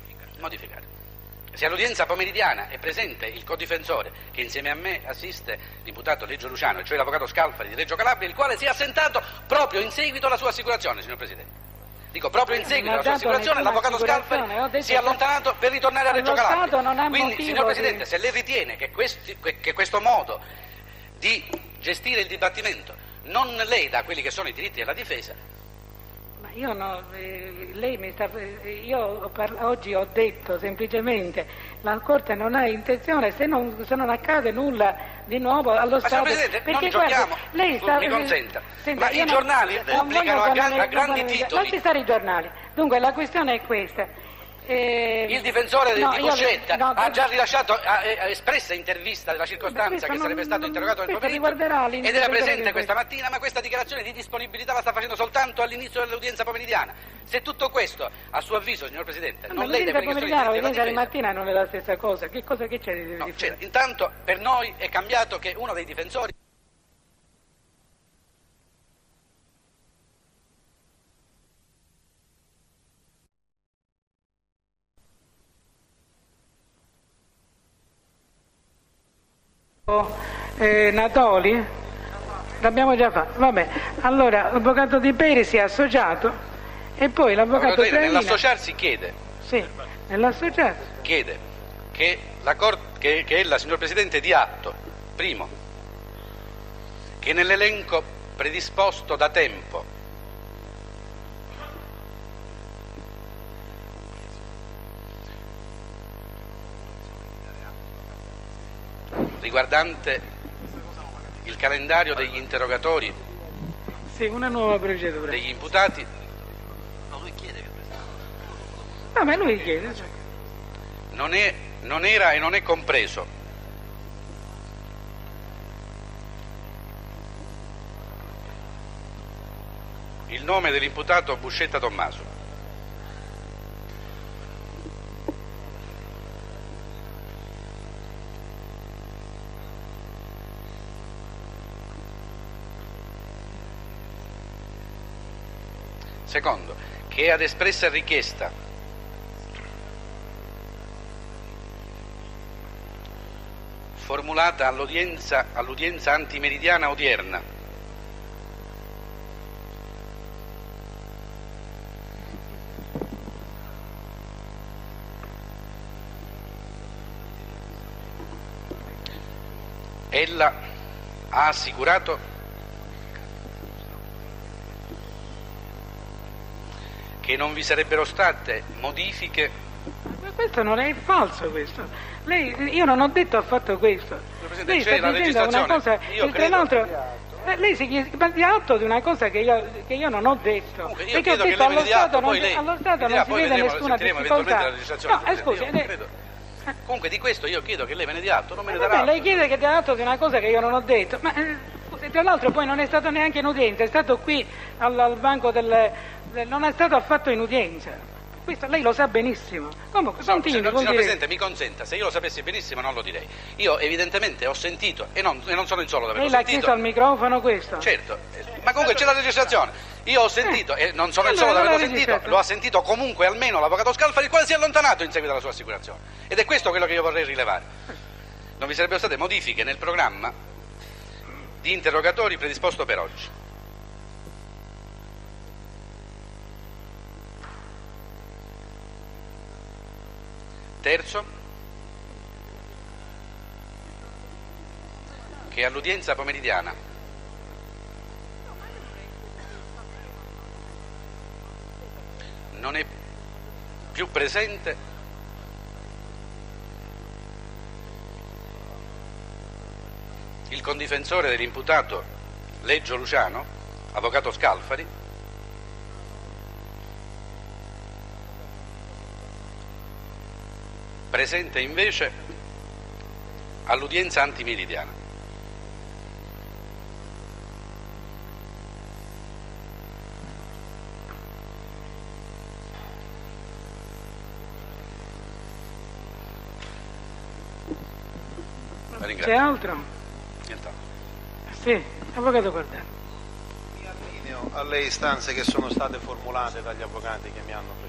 se all'udienza pomeridiana è presente il codifensore, che insieme a me assiste l'imputato Leggio Luciano, cioè l'avvocato Scalfari di Reggio Calabria, il quale si è assentato proprio in seguito alla sua assicurazione, signor Presidente. Dico, proprio in seguito alla sua assicurazione l'avvocato Scalfari si è allontanato per ritornare a Reggio Calabria. Quindi, signor Presidente, se lei ritiene che questo modo di gestire il dibattimento non leda quelli che sono i diritti della difesa... Io no, lei mi sta. Oggi ho detto semplicemente la Corte non ha intenzione, se non accade nulla di nuovo allo Stato. Ma signor Presidente, perché non giochiamo, lei sta, mi consenta, senta, ma i giornali pubblicano a grandi titoli. Non ci stanno i giornali. Dunque la questione è questa. Il difensore di Buscetta ha già rilasciato espressa intervista della circostanza che sarebbe stato interrogato nel pomeriggio ed era presente questa mattina, ma questa dichiarazione di disponibilità la sta facendo soltanto all'inizio dell'udienza pomeridiana. Se tutto questo, a suo avviso, signor Presidente, non lede quelli che sono i diritti della difesa... di mattina non è la stessa cosa. Che c'è di differente? Intanto per noi è cambiato che uno dei difensori... Natoli? L'abbiamo già fatto, vabbè. Allora l'avvocato Di Peri si è associato e poi l'avvocato Trevina... Nell'associarsi chiede... Sì, nell'associarsi... Chiede che ella, signor Presidente, dia atto, primo, che nell'elenco predisposto da tempo riguardante il calendario degli interrogatori una nuova procedura degli imputati. No, lui chiede che no, ma lui chiede non era e non è compreso il nome dell'imputato Buscetta Tommaso. Secondo, che ad espressa richiesta formulata all'udienza antimeridiana odierna ella ha assicurato che non vi sarebbero state modifiche. Ma questo non è falso, questo. Io non ho detto affatto questo. Lei sta dicendo una cosa, tra l'altro lei si dia atto di una cosa che io non ho detto. Perché ho detto allo Stato non si vede nessuna difficoltà. No, scusi. Comunque di questo io chiedo che lei me ne dia atto, non me ne darà atto. Lei chiede che dia atto di una cosa che io non ho detto, ma tra l'altro poi non è stato neanche in udienza, è stato qui al banco non è stato affatto in udienza. Questo lei lo sa benissimo. Comunque, continui, signor Presidente, mi consenta, se io lo sapessi benissimo non lo direi. Io evidentemente ho sentito, e non sono in solo da averlo sentito. Lei l'ha chiesto al microfono questo? Certo, ma comunque c'è la registrazione. Io ho sentito, e non sono in solo da averlo sentito, lo ha sentito comunque almeno l'avvocato Scalfari, il quale si è allontanato in seguito alla sua assicurazione. Ed è questo quello che io vorrei rilevare. Non vi sarebbero state modifiche nel programma di interrogatori predisposto per oggi. Terzo, che all'udienza pomeridiana non è più presente il condifensore dell'imputato Leggio Luciano, avvocato Scalfari, presente invece all'udienza antimeridiana. C'è altro? Nient'altro. Sì, avvocato Cordano. Mi allineo alle istanze che sono state formulate dagli avvocati che mi hanno preceduto.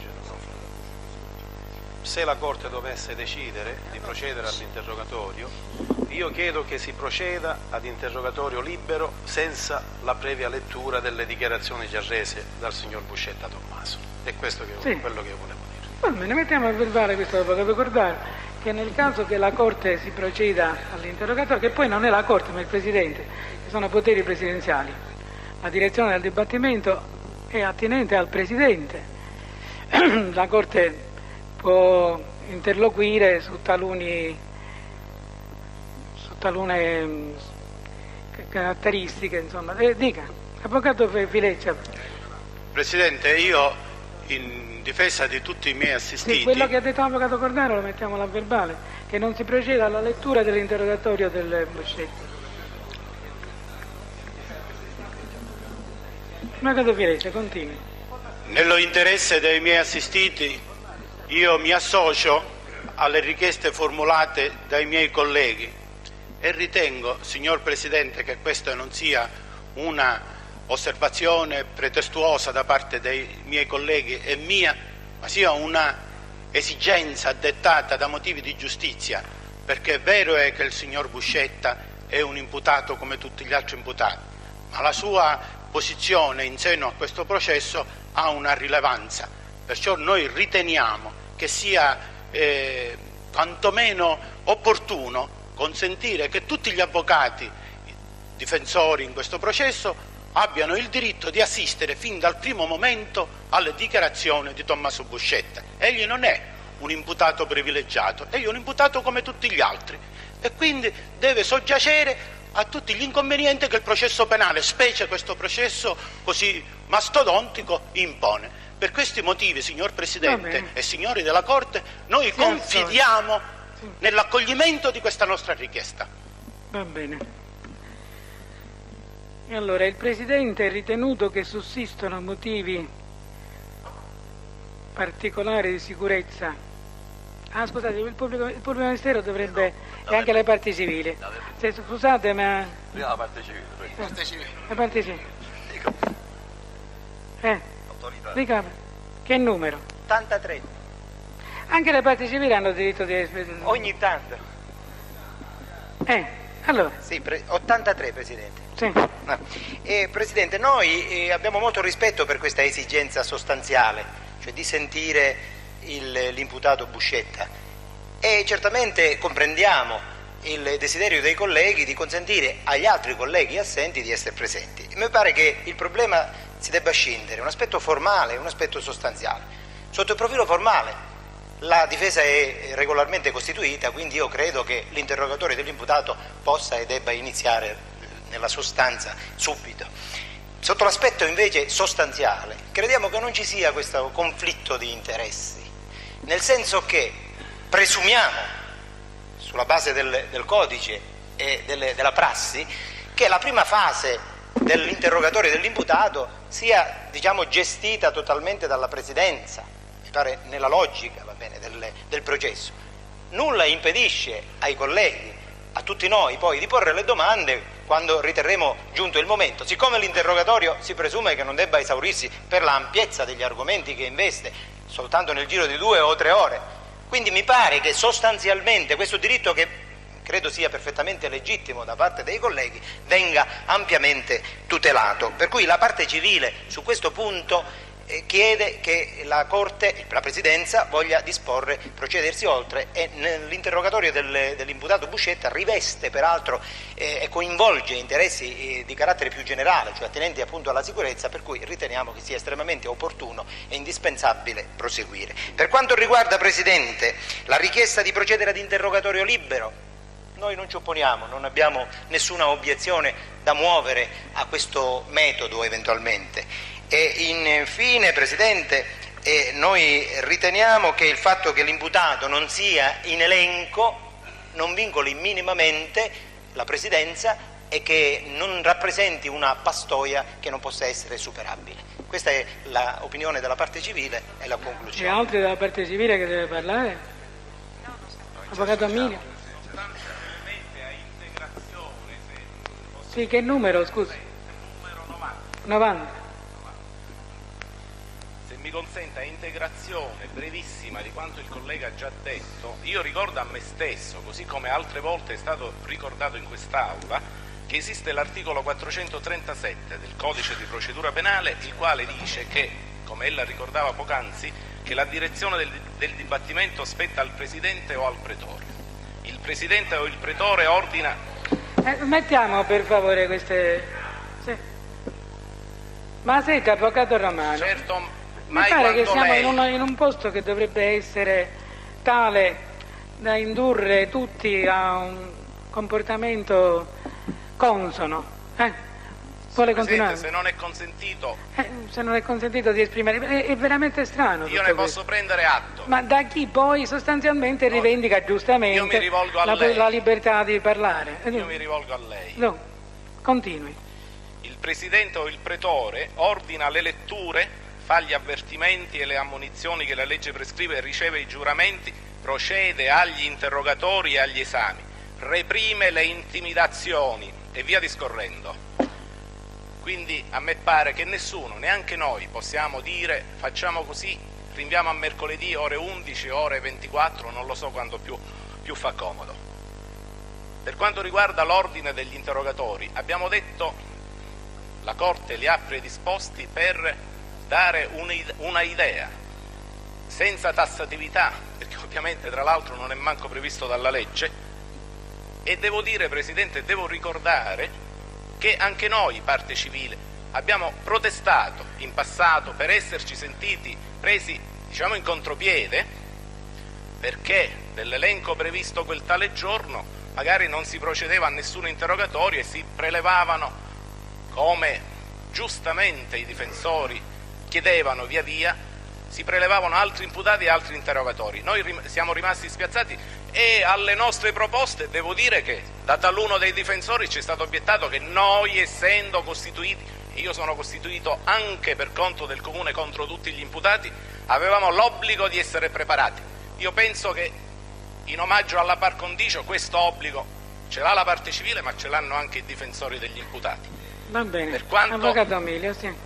Se la Corte dovesse decidere di procedere all'interrogatorio, io chiedo che si proceda ad interrogatorio libero senza la previa lettura delle dichiarazioni già rese dal signor Buscetta Tommaso. È questo quello che io volevo dire. Va bene, mettiamo a verbale questo avvocato Cordano, che nel caso che la Corte si proceda all'interrogatorio, che poi non è la Corte ma il Presidente, che sono poteri presidenziali, la direzione del dibattimento è attinente al Presidente, la Corte può interloquire su talune caratteristiche, insomma. Dica, avvocato Fileccia. Presidente, io in difesa di tutti i miei assistiti... Sì, quello che ha detto l'avvocato Cordano lo mettiamo a verbale, che non si proceda alla lettura dell'interrogatorio del Buscetta. Avvocato Fileccia, continui. Nello interesse dei miei assistiti io mi associo alle richieste formulate dai miei colleghi e ritengo, signor Presidente, che questa non sia una osservazione pretestuosa da parte dei miei colleghi e mia, ma sia una esigenza dettata da motivi di giustizia, perché vero è che il signor Buscetta è un imputato come tutti gli altri imputati, ma la sua posizione in seno a questo processo ha una rilevanza. Perciò noi riteniamo che sia quantomeno opportuno consentire che tutti gli avvocati difensori in questo processo abbiano il diritto di assistere fin dal primo momento alle dichiarazioni di Tommaso Buscetta. Egli non è un imputato privilegiato, egli è un imputato come tutti gli altri e quindi deve soggiacere a tutti gli inconvenienti che il processo penale, specie questo processo così mastodontico, impone. Per questi motivi, signor Presidente e signori della Corte, noi confidiamo nell'accoglimento di questa nostra richiesta. Va bene. E allora il Presidente ha ritenuto che sussistono motivi particolari di sicurezza. Ah, scusate, il pubblico ministero dovrebbe, e anche le parti civili. Scusate, ma... Prima la parte civile. La parte civile. Dica, che numero? 83. Anche le parti civili hanno diritto di... Ogni tanto. Allora. Sì, 83, Presidente. Sì. Presidente, noi abbiamo molto rispetto per questa esigenza sostanziale, cioè di sentire l'imputato Buscetta, e certamente comprendiamo il desiderio dei colleghi di consentire agli altri colleghi assenti di essere presenti. Mi pare che il problema si debba scindere, un aspetto formale e un aspetto sostanziale. Sotto il profilo formale la difesa è regolarmente costituita, quindi io credo che l'interrogatorio dell'imputato possa e debba iniziare nella sostanza subito. Sotto l'aspetto invece sostanziale crediamo che non ci sia questo conflitto di interessi, nel senso che presumiamo sulla base del codice e della prassi che la prima fase dell'interrogatorio dell'imputato sia, diciamo, gestita totalmente dalla Presidenza, mi pare nella logica, va bene, del processo. Nulla impedisce ai colleghi, a tutti noi poi, di porre le domande quando riterremo giunto il momento. Siccome l'interrogatorio si presume che non debba esaurirsi per l'ampiezza degli argomenti che investe soltanto nel giro di 2 o 3 ore, quindi mi pare che sostanzialmente questo diritto, che credo sia perfettamente legittimo da parte dei colleghi, venga ampiamente tutelato. Per cui la parte civile su questo punto chiede che la Corte, la Presidenza, voglia disporre, procedersi oltre, e nell'interrogatorio dell'imputato Buscetta riveste peraltro e coinvolge interessi di carattere più generale, cioè attinenti appunto alla sicurezza, per cui riteniamo che sia estremamente opportuno e indispensabile proseguire. Per quanto riguarda, Presidente, la richiesta di procedere ad interrogatorio libero, noi non ci opponiamo, non abbiamo nessuna obiezione da muovere a questo metodo eventualmente. E infine, Presidente, noi riteniamo che il fatto che l'imputato non sia in elenco non vincoli minimamente la Presidenza e che non rappresenti una pastoia che non possa essere superabile. Questa è l'opinione della parte civile e la conclusione. C'è altri della parte civile che deve parlare? Avvocato Amilio? Sì, che numero, scusi? Numero 90. 90. Mi consenta, integrazione brevissima di quanto il collega ha già detto. Io ricordo a me stesso, così come altre volte è stato ricordato in quest'Aula, che esiste l'articolo 437 del Codice di procedura penale, il quale dice che, come ella ricordava poc'anzi, che la direzione del dibattimento spetta al Presidente o al Pretore. Il Presidente o il Pretore ordina... Mettiamo per favore queste... Sì. Ma senta, Avvocato Romano... Certo. Mi pare che siamo in un posto che dovrebbe essere tale da indurre tutti a un comportamento consono. Vuole continuare? Se non è consentito... se non è consentito di esprimere... È veramente strano. Io ne posso prendere atto. Ma da chi poi sostanzialmente rivendica giustamente io mi rivolgo a lei. La libertà di parlare. Io mi rivolgo a lei. No, continui. Il Presidente o il Pretore ordina le letture, fa gli avvertimenti e le ammonizioni che la legge prescrive, riceve i giuramenti, procede agli interrogatori e agli esami, reprime le intimidazioni e via discorrendo. Quindi a me pare che nessuno, neanche noi, possiamo dire facciamo così, rinviamo a mercoledì ore 11, ore 24, non lo so quando più fa comodo. Per quanto riguarda l'ordine degli interrogatori, abbiamo detto la Corte li ha predisposti per dare una idea, senza tassatività, perché ovviamente tra l'altro non è manco previsto dalla legge, e devo dire, Presidente, devo ricordare che anche noi, parte civile, abbiamo protestato in passato per esserci sentiti presi, diciamo, in contropiede, perché dell'elenco previsto quel tale giorno magari non si procedeva a nessun interrogatorio e si prelevavano, come giustamente i difensori chiedevano via via, si prelevavano altri imputati e altri interrogatori. Noi siamo rimasti spiazzati e alle nostre proposte devo dire che da taluno dei difensori ci è stato obiettato che noi, essendo costituiti, io sono costituito anche per conto del Comune contro tutti gli imputati, avevamo l'obbligo di essere preparati. Io penso che in omaggio alla par condicio questo obbligo ce l'ha la parte civile, ma ce l'hanno anche i difensori degli imputati. Va bene, per quanto... Avvocato Amilio, sì.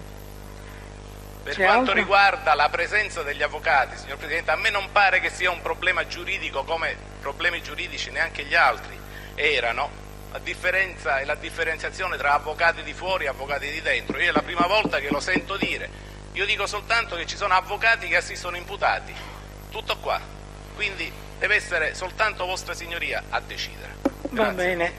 Per quanto riguarda la presenza degli avvocati, signor Presidente, a me non pare che sia un problema giuridico come problemi giuridici neanche gli altri erano, la differenza e la differenziazione tra avvocati di fuori e avvocati di dentro. Io è la prima volta che lo sento dire, io dico soltanto che ci sono avvocati che assistono imputati, tutto qua, quindi deve essere soltanto Vostra Signoria a decidere. Va bene.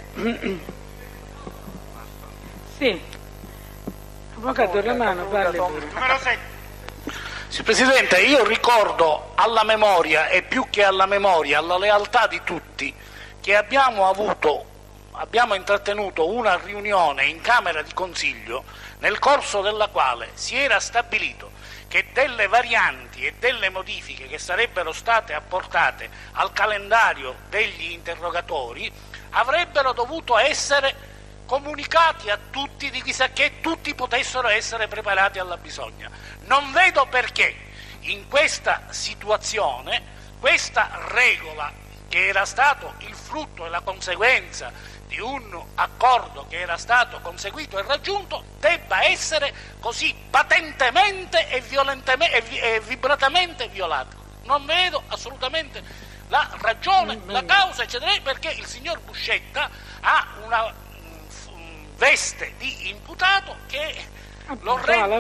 Sì. Avvocato Romano, parli pure. Numero 7. Sì, Presidente, io ricordo alla memoria, e più che alla memoria, alla lealtà di tutti, che abbiamo intrattenuto una riunione in Camera di Consiglio nel corso della quale si era stabilito che delle varianti e delle modifiche che sarebbero state apportate al calendario degli interrogatori avrebbero dovuto essere comunicati a tutti, di chissà che tutti potessero essere preparati alla bisogna. Non vedo perché in questa situazione questa regola, che era stato il frutto e la conseguenza di un accordo che era stato conseguito e raggiunto, debba essere così patentemente e vibratamente violata. Non vedo assolutamente la ragione, la causa, eccetera, perché il signor Buscetta ha una veste di imputato che lo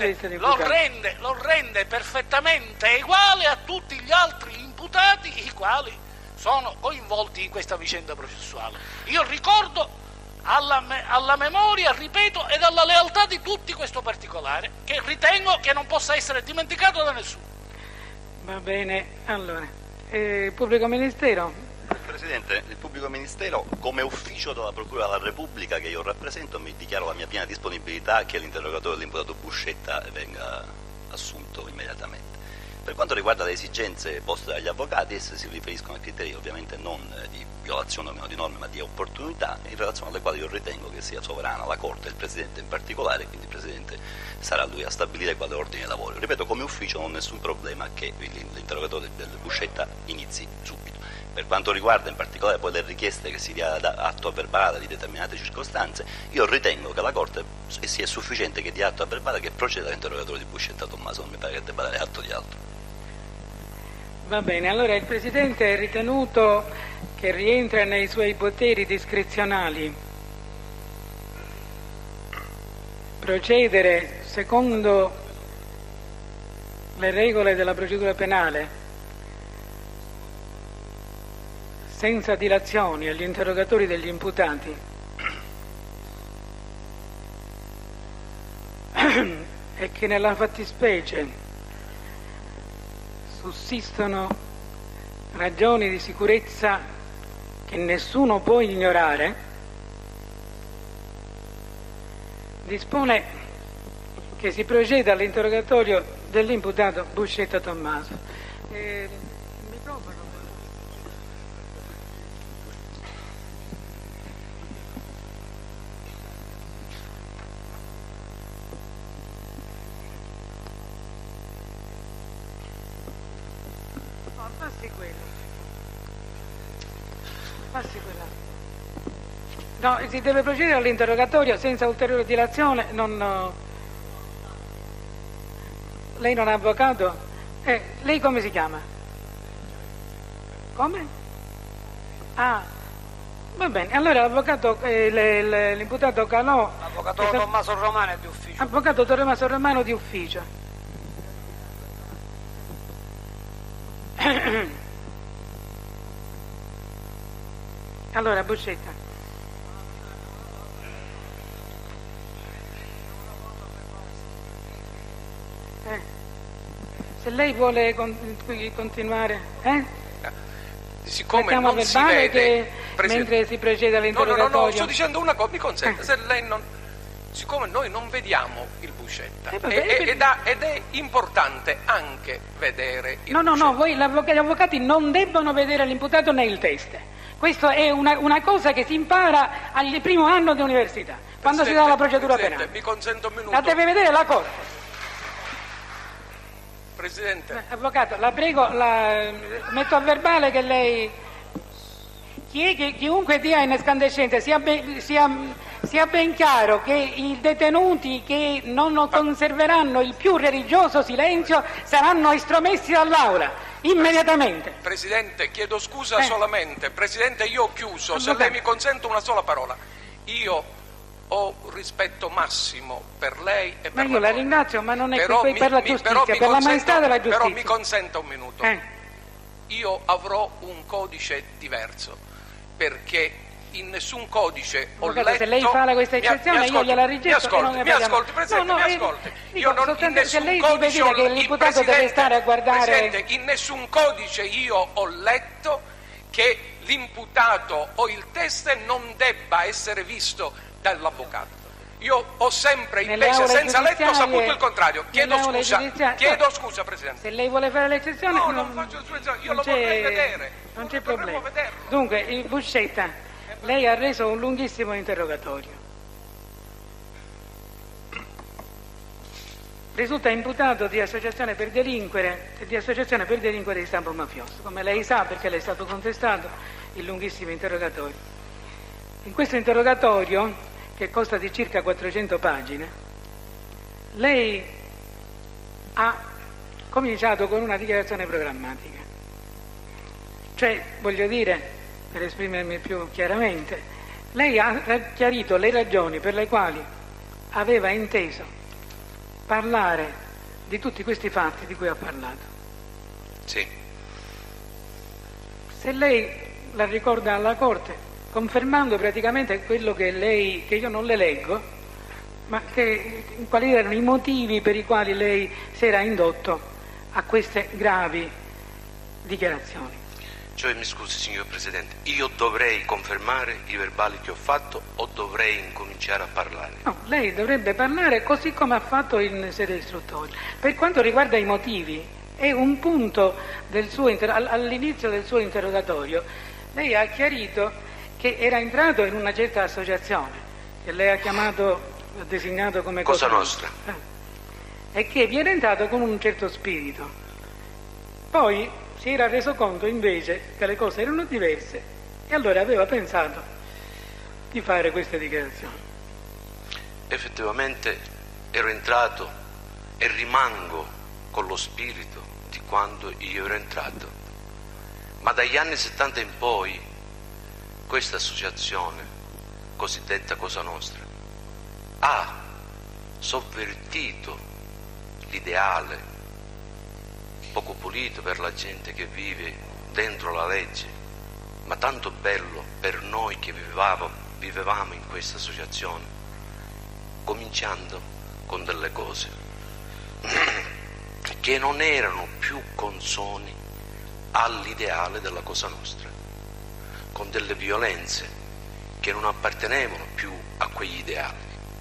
rende perfettamente uguale a tutti gli altri imputati i quali sono coinvolti in questa vicenda processuale. Io ricordo alla memoria, ripeto, ed alla lealtà di tutti questo particolare, che ritengo che non possa essere dimenticato da nessuno. Va bene, allora, Pubblico Ministero. Presidente, il Pubblico Ministero, come ufficio della Procura della Repubblica che io rappresento, mi dichiaro la mia piena disponibilità che l'interrogatorio dell'imputato Buscetta venga assunto immediatamente. Per quanto riguarda le esigenze poste dagli avvocati, esse si riferiscono a criteri ovviamente non di violazione o meno di norme, ma di opportunità, in relazione alle quali io ritengo che sia sovrana la Corte, il Presidente in particolare, quindi il Presidente sarà lui a stabilire quale ordine di lavoro. Ripeto, come ufficio non ho nessun problema che l'interrogatorio del Buscetta inizi subito. Per quanto riguarda in particolare poi le richieste che si dia atto a verbale di determinate circostanze, io ritengo che la Corte sia sufficiente che dia atto a verbale che proceda all'interrogatorio di Buscetta Tommaso, non mi pare che debba dare atto di altro. Va bene, allora il Presidente ha ritenuto che rientra nei suoi poteri discrezionali procedere secondo le regole della procedura penale senza dilazioni agli interrogatori degli imputati e che nella fattispecie sussistono ragioni di sicurezza che nessuno può ignorare, dispone che si proceda all'interrogatorio dell'imputato Buscetta Tommaso. Passi quella. No, si deve procedere all'interrogatorio senza ulteriore dilazione. Lei non è avvocato? Lei come si chiama? Come? Ah, va bene. Allora l'avvocato, l'imputato Calò. Avvocato Tommaso Romano di ufficio. Avvocato Tommaso Romano di ufficio. Allora, Buscetta. Se lei vuole continuare, siccome non si vede che mentre si procede all'interrogatorio. No, sto dicendo una cosa, mi consente, se lei non, siccome noi non vediamo il Buscetta ed è importante anche vedere il Buscetta. No, voi gli avvocati non debbono vedere l'imputato né il test. Questo è una cosa che si impara al primo anno di università, quando si dà la procedura penale. Mi consento un minuto. La deve vedere la Corte. Presidente. Avvocato, la prego, metto a verbale che lei, chiunque dia in escandescenza, sia ben chiaro che i detenuti che non conserveranno il più religioso silenzio saranno estromessi dall'Aula. Immediatamente. Presidente, chiedo scusa solamente. Presidente, io ho chiuso. Se lei mi consente una sola parola. Io ho rispetto massimo per lei e per io la ringrazio, ma non è per la giustizia, per la maestà della giustizia. Però mi consenta un minuto. Io avrò un codice diverso, perché in nessun codice ho Avvocato, letto... se lei fa questa eccezione io gliela rigetto. Mi ascolti, Presidente, mi ascolti. Io non, in se nessun lei codice deve dire che l'imputato deve stare a guardare... Presidente, in nessun codice io ho letto che l'imputato o il teste non debba essere visto dall'avvocato. Io ho sempre invece, senza letto, saputo il contrario. Chiedo scusa, Presidente. Se lei vuole fare l'eccezione... No, non faccio l'eccezione, io lo vorrei vedere. Non c'è problema. Dunque, il Buscetta, lei ha reso un lunghissimo interrogatorio. Risulta imputato di associazione per delinquere e di associazione per delinquere di stampo mafioso. Come lei sa, perché le è stato contestato il lunghissimo interrogatorio. In questo interrogatorio, che consta di circa 400 pagine, lei ha cominciato con una dichiarazione programmatica. Cioè, voglio dire, per esprimermi più chiaramente, lei ha chiarito le ragioni per le quali aveva inteso parlare di tutti questi fatti di cui ha parlato. Sì. Se lei la ricorda alla Corte, confermando praticamente quello che io non le leggo, ma quali erano i motivi per i quali lei si era indotto a queste gravi dichiarazioni. Cioè, mi scusi signor Presidente, io dovrei confermare i verbali che ho fatto o dovrei incominciare a parlare? No, lei dovrebbe parlare così come ha fatto in sede istruttoria. Per quanto riguarda i motivi, è un punto del suo all'inizio del suo interrogatorio, lei ha chiarito che era entrato in una certa associazione, che lei ha designato come Cosa Nostra, e che vi era entrato con un certo spirito. Poi si era reso conto invece che le cose erano diverse e allora aveva pensato di fare queste dichiarazioni. Effettivamente ero entrato e rimango con lo spirito di quando io ero entrato, ma dagli anni 70 in poi questa associazione, cosiddetta Cosa Nostra, ha sovvertito l'ideale poco pulito per la gente che vive dentro la legge, ma tanto bello per noi che vivevamo in questa associazione, cominciando con delle cose che non erano più consoni all'ideale della Cosa Nostra, con delle violenze che non appartenevano più a quegli ideali.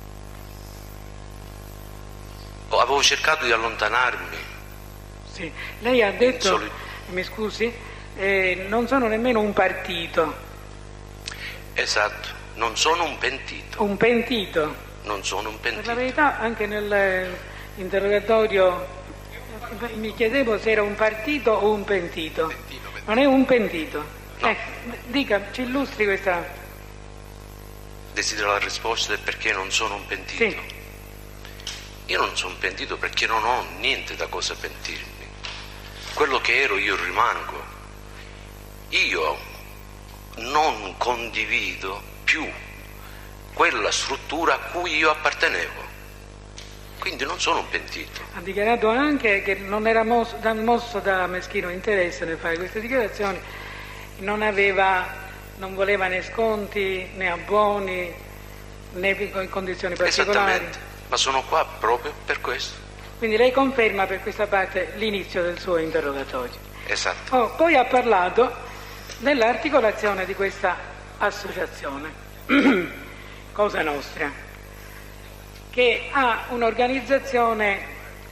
Avevo cercato di allontanarmi. Sì, lei ha detto, mi scusi, non sono nemmeno un partito. Esatto, non sono un pentito. Un pentito? Non sono un pentito. Per la verità, anche nell'interrogatorio mi chiedevo se era un partito o un pentito. Non è un pentito. No. Dica, ci illustri questa... Desidero la risposta del perché non sono un pentito. Sì. Io non sono un pentito perché non ho niente da cosa pentirmi. Quello che ero io rimango. Io non condivido più quella struttura a cui io appartenevo. Quindi non sono un pentito. Ha dichiarato anche che non era mosso da meschino interesse nel fare queste dichiarazioni. Non voleva né sconti né abboni né in condizioni particolari. Esattamente, ma sono qua proprio per questo. Quindi lei conferma per questa parte l'inizio del suo interrogatorio. Esatto. Poi ha parlato dell'articolazione di questa associazione, Cosa Nostra, che ha un'organizzazione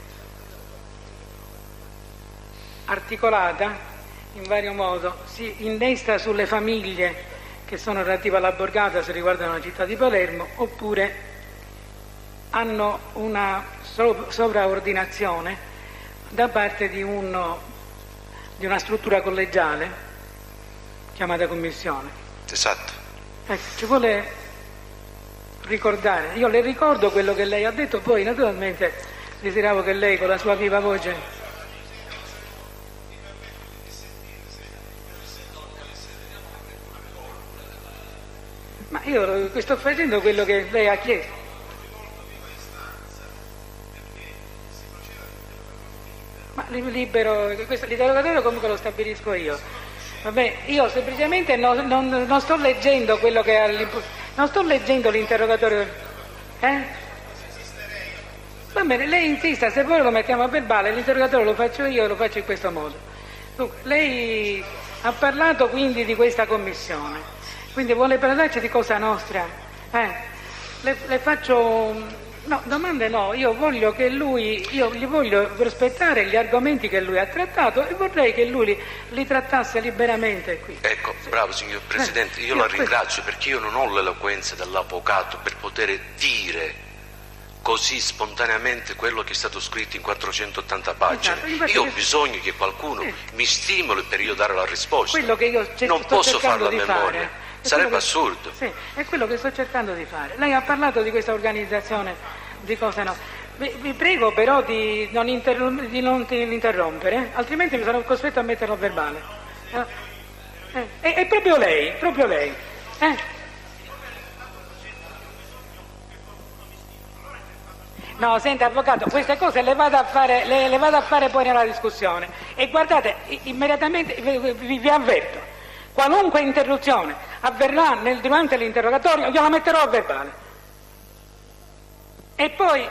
articolata in vario modo, si innesta sulle famiglie che sono relative alla borgata se riguardano la città di Palermo, oppure hanno una sovraordinazione da parte di una struttura collegiale chiamata commissione. Esatto. Ci vuole ricordare, io le ricordo quello che lei ha detto, poi naturalmente desideravo che lei con la sua viva voce... Ma io sto facendo quello che lei ha chiesto. Ma libero, l'interrogatorio comunque lo stabilisco io. Vabbè, io semplicemente non sto leggendo quello che non sto leggendo l'interrogatorio. Va bene, lei insista, se poi lo mettiamo a verbale, l'interrogatorio lo faccio io e lo faccio in questo modo. Dunque, lei ha parlato quindi di questa commissione, quindi vuole parlarci di Cosa Nostra? Le faccio... No, domande no, io voglio che io gli voglio prospettare gli argomenti che lui ha trattato e vorrei che lui li trattasse liberamente qui. Ecco, bravo signor Presidente, io la ringrazio perché io non ho l'eloquenza dell'avvocato per poter dire così spontaneamente quello che è stato scritto in 480 pagine. Esatto, io ho bisogno che qualcuno mi stimoli per io dare la risposta. Quello che io non posso farlo a memoria. Sarebbe assurdo. Sì, è quello che sto cercando di fare. Lei ha parlato di questa organizzazione di Cosa Nostra. Vi prego però di non interrompere, altrimenti mi sarò costretto a metterlo a verbale. È proprio lei, proprio lei. No, senta avvocato, queste cose le vado a fare poi nella discussione. E guardate, immediatamente vi avverto. Qualunque interruzione avverrà durante l'interrogatorio, io la metterò a verbale. E poi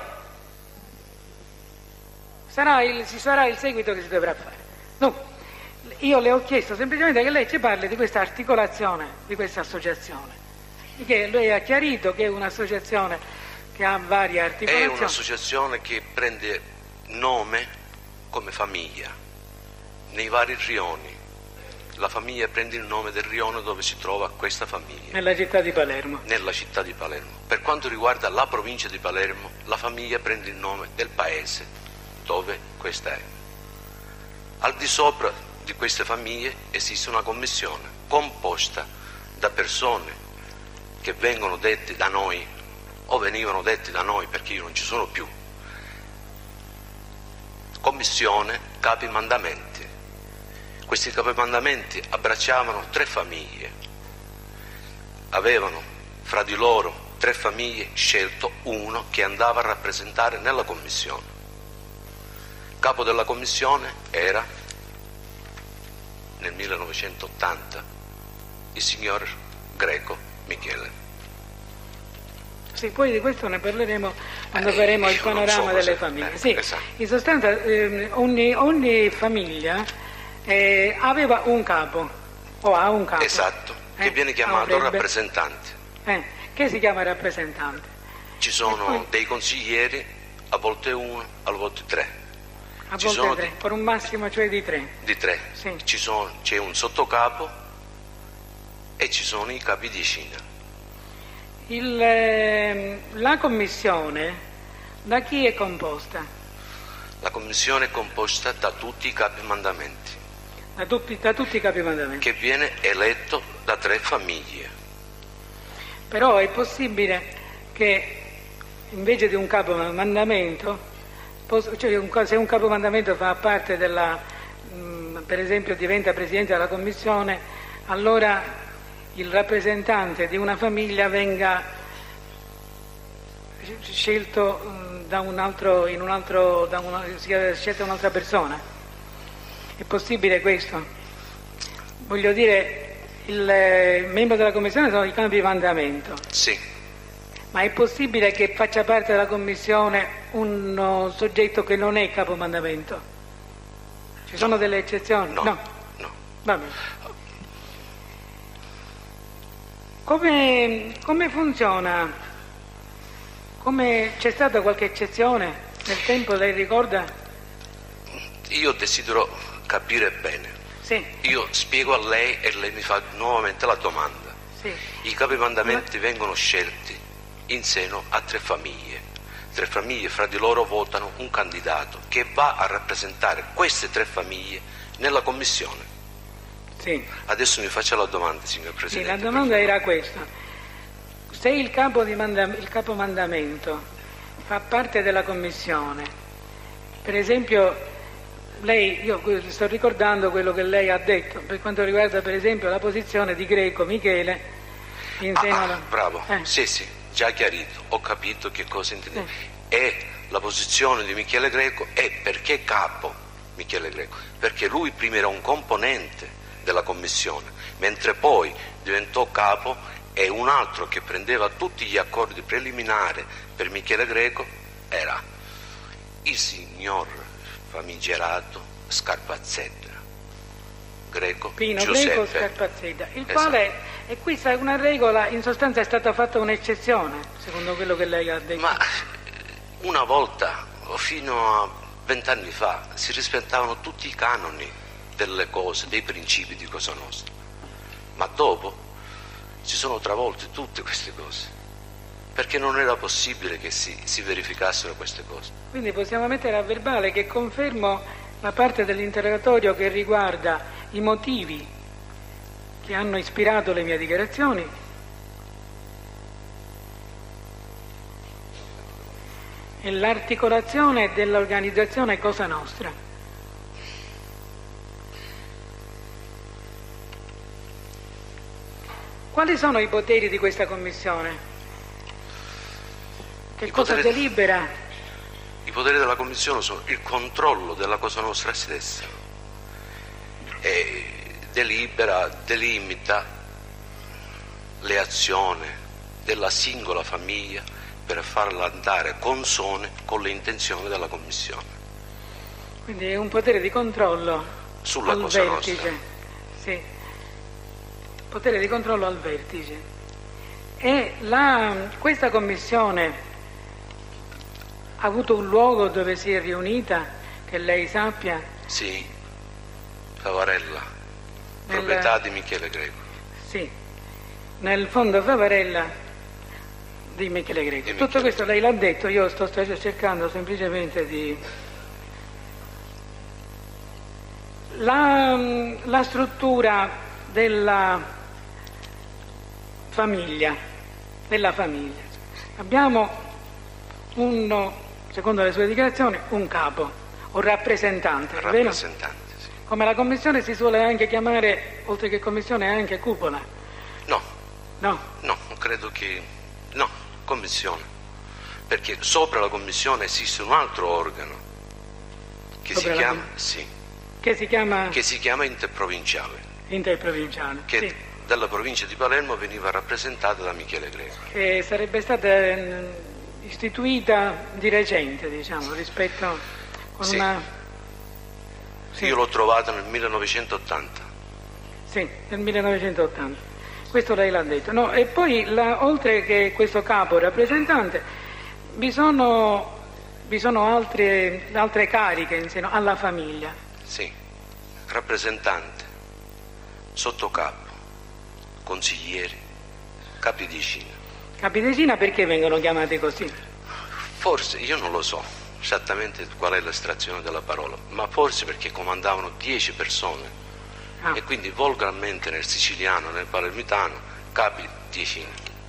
ci sarà il seguito che si dovrà fare. Dunque, io le ho chiesto semplicemente che lei ci parli di questa articolazione, di questa associazione, che lei ha chiarito che è un'associazione che ha varie articolazioni. È un'associazione che prende nome come famiglia, nei vari rioni. La famiglia prende il nome del rione dove si trova questa famiglia. Nella città di Palermo. Nella città di Palermo. Per quanto riguarda la provincia di Palermo, la famiglia prende il nome del paese dove questa è. Al di sopra di queste famiglie esiste una commissione composta da persone che vengono detti da noi o venivano detti da noi perché io non ci sono più. Commissione capi mandamenti. Questi capimandamenti abbracciavano 3 famiglie, avevano fra di loro 3 famiglie scelto uno che andava a rappresentare nella commissione. Capo della commissione era, nel 1980, il signor Greco Michele. Sì, poi di questo ne parleremo quando faremo il panorama delle famiglie. Sì, esatto. In sostanza ogni famiglia aveva un capo, o ha un capo. Esatto, che viene chiamato rappresentante. Che si chiama rappresentante. Ci sono dei consiglieri, a volte 1, a volte 3. A volte 3, per un massimo cioè di 3. Di 3. Sì. C'è un sottocapo e ci sono i capi di Cina. La commissione da chi è composta? La commissione è composta da tutti i capi mandamenti. Da tutti i capi mandamenti. Che viene eletto da 3 famiglie. Però è possibile che invece di un capo mandamento, cioè se un capo mandamento fa parte per esempio diventa presidente della commissione, allora il rappresentante di una famiglia venga scelto sia scelta un'altra persona. È possibile questo? Voglio dire, il membro della commissione sono i capi mandamento. Sì. Ma è possibile che faccia parte della commissione un soggetto che non è capomandamento? Ci sono delle eccezioni? No. Va bene. Come funziona? C'è stata qualche eccezione nel tempo, lei ricorda? Io desidero capire bene. Sì. Io spiego a lei e lei mi fa nuovamente la domanda. Sì. I capimandamenti vengono scelti in seno a 3 famiglie. 3 famiglie fra di loro votano un candidato che va a rappresentare queste 3 famiglie nella commissione. Sì. Adesso mi faccia la domanda, signor Presidente. Sì, la domanda era questa. Se il capomandamento fa parte della commissione, per esempio io sto ricordando quello che lei ha detto per quanto riguarda per esempio la posizione di Greco Michele in seno bravo, sì, già chiarito, ho capito che cosa intende. E la posizione di Michele Greco è perché capo Michele Greco? Perché lui prima era un componente della commissione, mentre poi diventò capo e un altro che prendeva tutti gli accordi preliminari per Michele Greco era il signor famigerato Scarpazzetta. Greco Pino Giuseppe. Greco Scarpazzetta, il quale, e questa è una regola, in sostanza è stata fatta un'eccezione, secondo quello che lei ha detto. Ma una volta, fino a 20 anni fa, si rispettavano tutti i canoni delle cose, dei principi di Cosa Nostra, ma dopo si sono travolte tutte queste cose, perché non era possibile che si verificassero queste cose. Quindi possiamo mettere a verbale che confermo la parte dell'interrogatorio che riguarda i motivi che hanno ispirato le mie dichiarazioni e l'articolazione dell'organizzazione Cosa Nostra. Quali sono i poteri di questa commissione? Che cosa delibera? I poteri della commissione sono il controllo della Cosa Nostra stessa e delibera, delimita le azioni della singola famiglia per farla andare consone con le intenzioni della commissione. Quindi è un potere di controllo sulla al Cosa vertice. Nostra. Sì, potere di controllo al vertice. E questa commissione ha avuto un luogo dove si è riunita, che lei sappia? Sì, Favarella, proprietà di Michele Greco. Sì, nel fondo Favarella di Michele Greco. Tutto questo lei l'ha detto, io sto cercando semplicemente di... La struttura della famiglia. Abbiamo secondo le sue dichiarazioni, un capo, un rappresentante, vero? Sì. Come la commissione si suole anche chiamare, oltre che commissione, anche cupola. No. No? No, credo che... no, commissione. Perché sopra la commissione esiste un altro organo che si chiama... Sì. Che si chiama? Che si chiama interprovinciale. Interprovinciale, che sì. Dalla provincia di Palermo veniva rappresentata da Michele Greco. Che sarebbe stata istituita di recente, diciamo, rispetto con sì. una... Sì. Io l'ho trovata nel 1980. Sì, nel 1980. Questo lei l'ha detto. No, e poi, oltre che questo capo rappresentante, vi sono altre cariche insieme alla famiglia. Sì, rappresentante, sottocapo, consiglieri, capi decina. Capi decina perché vengono chiamati così? Forse, io non lo so esattamente qual è l'estrazione della parola, ma forse perché comandavano 10 persone e quindi volgarmente nel siciliano, nel palermitano, capi decina.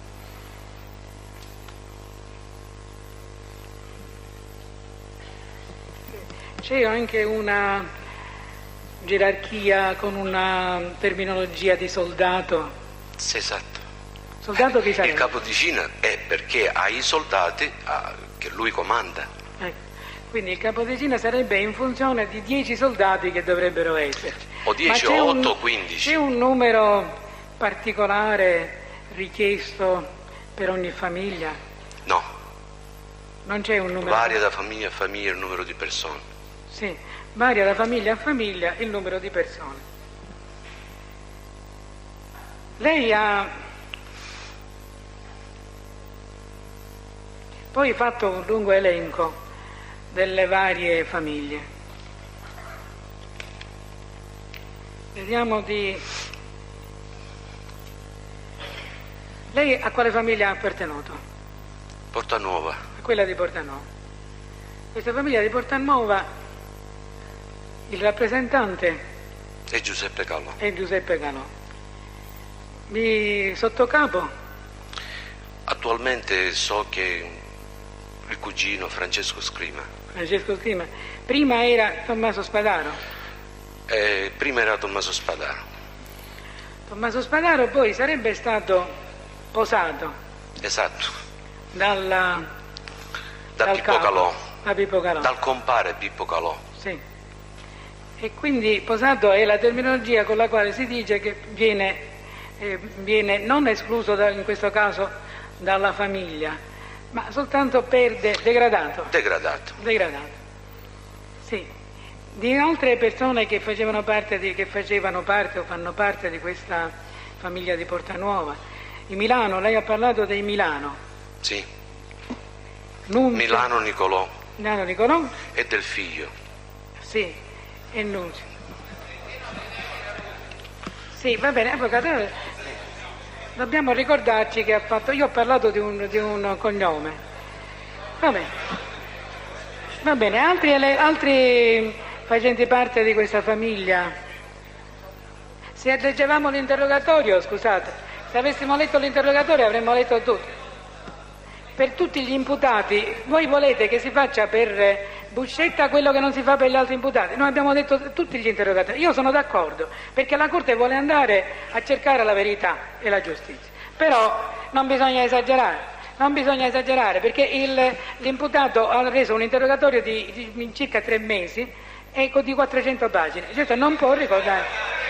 C'è anche una gerarchia con una terminologia di soldato. Sì, esatto. Soldato chi sarebbe? Il capodicina è perché ha i soldati che lui comanda. Quindi il capodicina sarebbe in funzione di 10 soldati che dovrebbero esserci. O 10 o 8 o 15. C'è un numero particolare richiesto per ogni famiglia? No. Non c'è un numero? Varia da famiglia a famiglia il numero di persone. Sì, varia da famiglia a famiglia il numero di persone. Lei ha poi fatto un lungo elenco delle varie famiglie. Vediamo di... Lei a quale famiglia ha appartenuto? Portanuova. A quella di Portanuova. Questa famiglia di Portanuova, il rappresentante è Giuseppe Calò. È Giuseppe Calò. Di sottocapo? Attualmente so che il cugino Francesco Scrima. Francesco Scrima. Prima era Tommaso Spadaro? Prima era Tommaso Spadaro. Tommaso Spadaro poi sarebbe stato posato. Esatto. Da Pippo Calò. Da Pippo Calò. Dal compare Pippo Calò. Sì. E quindi posato è la terminologia con la quale si dice che viene non escluso in questo caso dalla famiglia, ma soltanto degradato. Degradato. Sì. Di altre persone che facevano parte o fanno parte di questa famiglia di Portanuova. In Milano, lei ha parlato dei Milano. Sì. Nunzio. Milano Nicolò. E del figlio. Sì, e Nunzio. Sì, va bene, avvocato, dobbiamo ricordarci che io ho parlato di un cognome. Va bene, altri facenti parte di questa famiglia. Se leggevamo l'interrogatorio, scusate, se avessimo letto l'interrogatorio avremmo letto tutto. Per tutti gli imputati, voi volete che si faccia per Buscetta quello che non si fa per gli altri imputati? Noi abbiamo detto tutti gli interrogatori. Io sono d'accordo, perché la Corte vuole andare a cercare la verità e la giustizia. Però non bisogna esagerare, perché l'imputato ha reso un interrogatorio di circa 3 mesi e di 400 pagine. Certo, non può ricordare.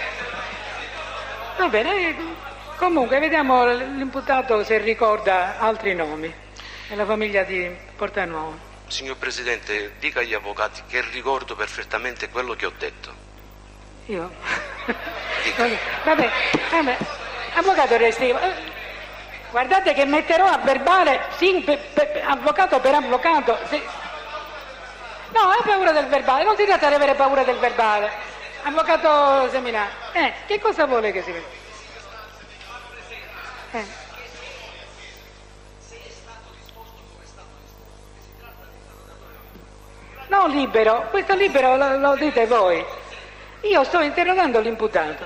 Va bene, comunque vediamo l'imputato se ricorda altri nomi nella famiglia di Portanuova. Signor Presidente, dica agli avvocati che ricordo perfettamente quello che ho detto. Io? Vabbè, avvocato Restivo, guardate che metterò a verbale, sì, avvocato per avvocato. No, hai paura del verbale, non si tratta di avere paura del verbale. Avvocato Seminari, che cosa vuole che si veda? No, libero, questo libero lo dite voi. Io sto interrogando l'imputato.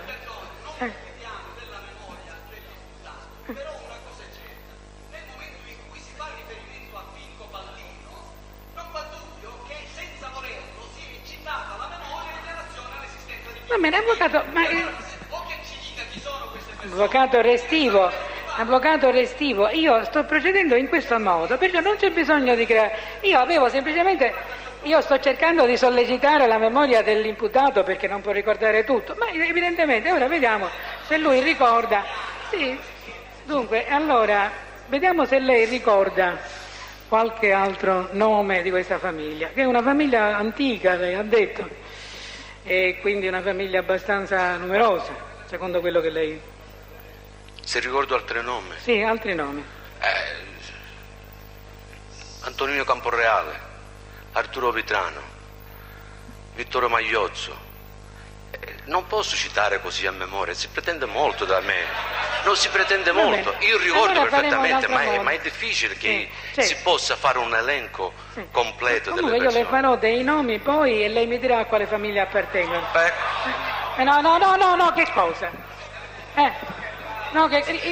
Va bene, avvocato Restivo, io sto procedendo in questo modo, perché non c'è bisogno di creare. Io sto cercando di sollecitare la memoria dell'imputato perché non può ricordare tutto, ma evidentemente ora vediamo se lui ricorda. Sì, dunque, allora, vediamo se lei ricorda qualche altro nome di questa famiglia, che è una famiglia antica, lei ha detto, e quindi una famiglia abbastanza numerosa, secondo quello che lei... Se ricordo altri nomi? Sì, altri nomi. Antonino Camporeale, Arturo Vitrano, Vittorio Magliozzo. Non posso citare così a memoria, si pretende molto da me. Non si pretende molto. Io ricordo perfettamente, ma è difficile che si possa fare un elenco completo delle persone. Io le farò dei nomi poi e lei mi dirà a quale famiglia appartengono. No, che cosa? No,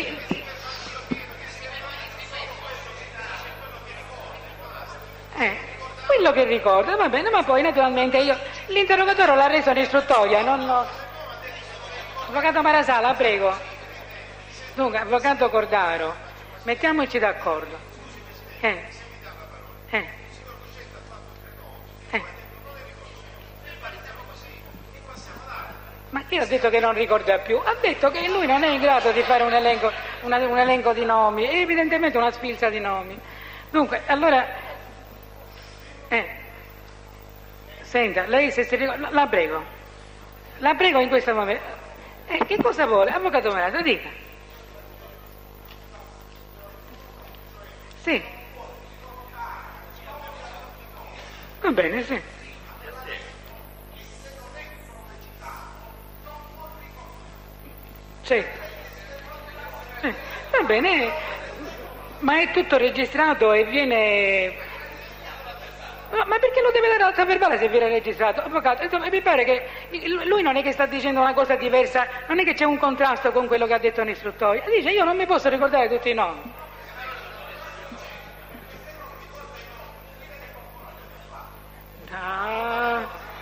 quello che ricordo, va bene, ma poi naturalmente l'interrogatorio l'ha reso un'istruttoria, Avvocato Marasala, prego. Dunque, avvocato Cordaro, mettiamoci d'accordo. Ma chi ha detto che non ricorda più? Ha detto che lui non è in grado di fare un elenco di nomi, è evidentemente una sfilza di nomi. Dunque, allora... Senta, lei se si ricorda... La prego in questo momento. Che cosa vuole? Avvocato Marasala, dica. Sì. Va bene, sì. Certo. Va bene, ma è tutto registrato e viene... No, ma perché lo deve dare alta verbale se viene registrato? Avvocato, insomma, mi pare che lui non è che sta dicendo una cosa diversa, non è che c'è un contrasto con quello che ha detto nell'istruttoria. Dice, io non mi posso ricordare tutti i nomi.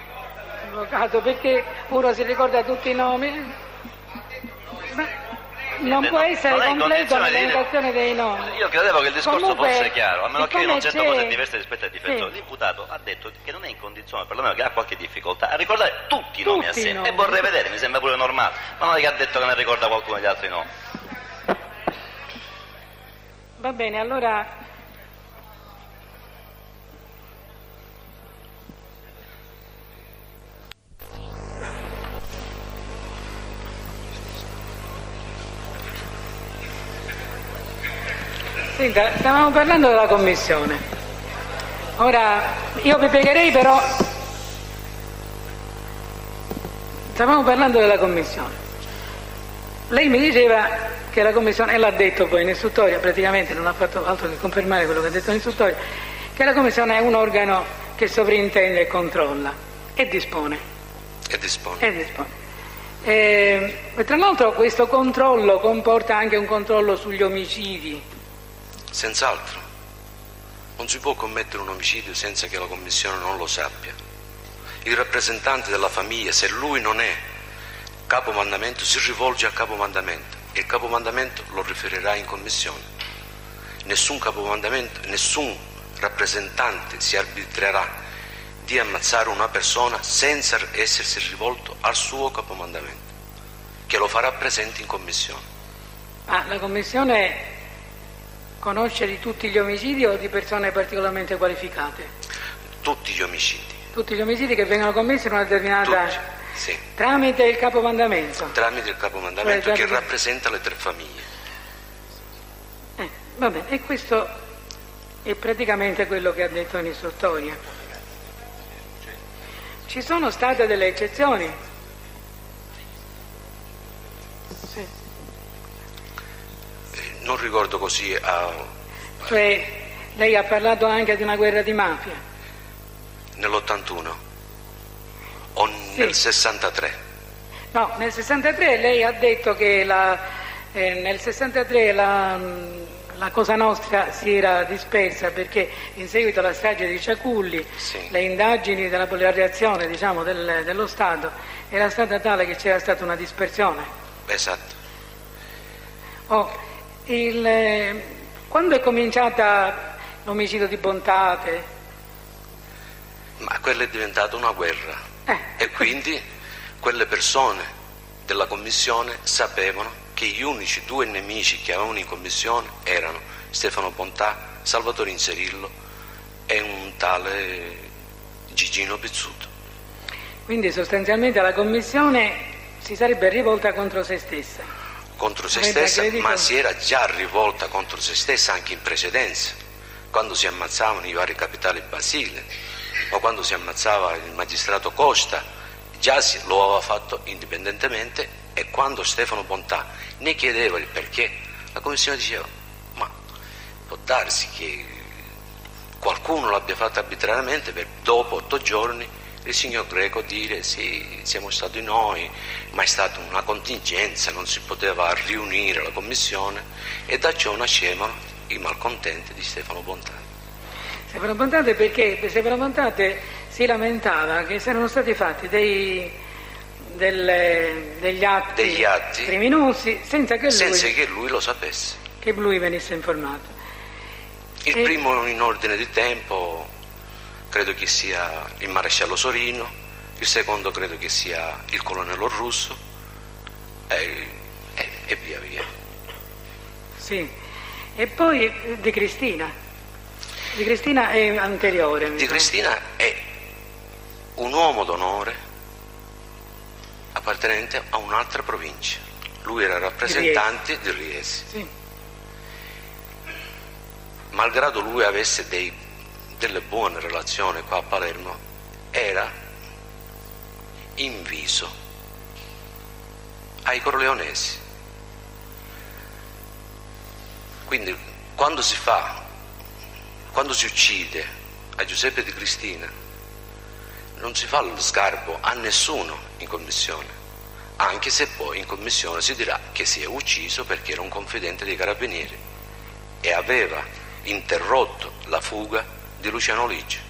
Avvocato, perché uno si ricorda tutti i nomi? non può essere completo nell'elencazione dei nomi. Io credevo che il discorso Comunque, fosse chiaro, a meno che io non sento c'è- cose diverse rispetto al difensore. Sì. L'imputato ha detto che non è in condizione, perlomeno che ha qualche difficoltà, a ricordare tutti i nomi Tutti i assieme. nomi. E vorrei vedere, mi sembra pure normale, ma non è che ha detto che ne ricorda qualcuno degli altri nomi. Va bene, allora senta, stavamo parlando della commissione. Ora io vi pregherei però, stavamo parlando della commissione. Lei mi diceva che la commissione, e l'ha detto poi in istruttoria, praticamente non ha fatto altro che confermare quello che ha detto in istruttoria, che la commissione è un organo che sovrintende e controlla e dispone. E tra l'altro questo controllo comporta anche un controllo sugli omicidi. Senz'altro. Non si può commettere un omicidio senza che la commissione non lo sappia. Il rappresentante della famiglia, se lui non è capomandamento, si rivolge al capomandamento e il capomandamento lo riferirà in commissione. Nessun capomandamento, nessun rappresentante si arbitrerà di ammazzare una persona senza essersi rivolto al suo capomandamento, che lo farà presente in commissione. La commissione conosce di tutti gli omicidi o di persone particolarmente qualificate? Tutti gli omicidi. Tutti gli omicidi che vengono commessi in una determinata... Tutti, sì. Tramite il capomandamento? Tramite il capomandamento che rappresenta le tre famiglie. Va bene, e questo è praticamente quello che ha detto in istruttoria. Ci sono state delle eccezioni? Sì. Non ricordo così. Cioè, lei ha parlato anche di una guerra di mafia? Nell'81 o nel 63? No, nel 63 lei ha detto che nel 63 la Cosa Nostra si era dispersa perché in seguito alla strage di Ciaculli le indagini la reazione diciamo, dello Stato era stata tale che c'era stata una dispersione. Esatto. Quando è cominciata l'omicidio di Bontate? Ma quella è diventata una guerra e quindi quelle persone della commissione sapevano che gli unici due nemici che avevano in commissione erano Stefano Bontà, Salvatore Inserillo e un tale Gigino Pizzuto. Quindi sostanzialmente la commissione si sarebbe rivolta contro se stessa. Contro se stessa, ma si era già rivolta contro se stessa anche in precedenza, quando si ammazzavano i vari capitali Basile o quando si ammazzava il magistrato Costa, già lo aveva fatto indipendentemente, e quando Stefano Bontà ne chiedeva il perché, la commissione diceva: ma può darsi che qualcuno l'abbia fatto arbitrariamente per dopo 8 giorni il signor Greco dire sì, siamo stati noi, ma è stata una contingenza, non si poteva riunire la commissione, e da ciò nascevano i malcontenti di Stefano Bontà. Stefano Bontate perché Stefano Bontate si lamentava che erano stati fatti degli atti criminosi senza che lui lo sapesse, che lui venisse informato. Il primo in ordine di tempo credo che sia il maresciallo Sorino, il secondo credo che sia il colonnello Russo e via via. Sì, e poi Di Cristina. Di Cristina è anteriore. Di Cristina è un uomo d'onore appartenente a un'altra provincia. Lui era rappresentante di Riesi. Sì. Malgrado lui avesse delle buone relazioni qua a Palermo, era inviso ai corleonesi. Quindi quando si uccide a Giuseppe Di Cristina non si fa lo sgarbo a nessuno in commissione, anche se poi in commissione si dirà che si è ucciso perché era un confidente dei carabinieri e aveva interrotto la fuga di Luciano Liggio.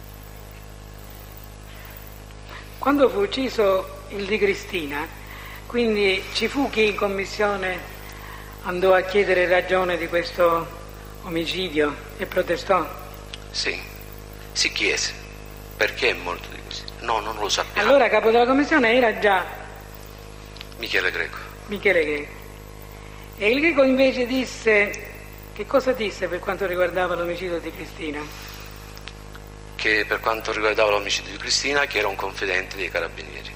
Quando fu ucciso il Di Cristina, quindi ci fu chi in commissione andò a chiedere ragione di questo omicidio e protestò? Sì, si chiese. Perché è morto di così? No, non lo sappiamo. Allora capo della commissione era già Michele Greco. Michele Greco. E il Greco invece disse, che cosa disse per quanto riguardava l'omicidio di Cristina? Che per quanto riguardava l'omicidio di Cristina, che era un confidente dei carabinieri.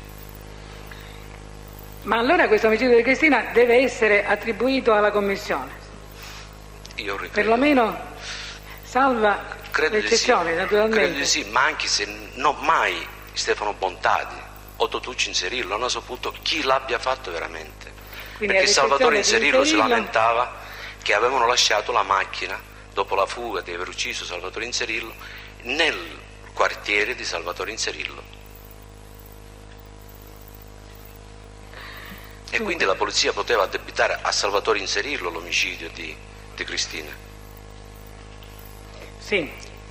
Ma allora questo omicidio di Cristina deve essere attribuito alla commissione? Io ritengo. Perlomeno salva l'eccezione, sì. naturalmente. Credo di sì, ma anche se mai Stefano Bontati o Totuccio Inserillo hanno saputo chi l'abbia fatto veramente. Quindi perché Salvatore Inserillo si lamentava che avevano lasciato la macchina dopo la fuga di aver ucciso Salvatore Inserillo nel quartiere di Salvatore Inserillo. E quindi la polizia poteva addebitare a Salvatore Inserillo l'omicidio di Cristina. Sì.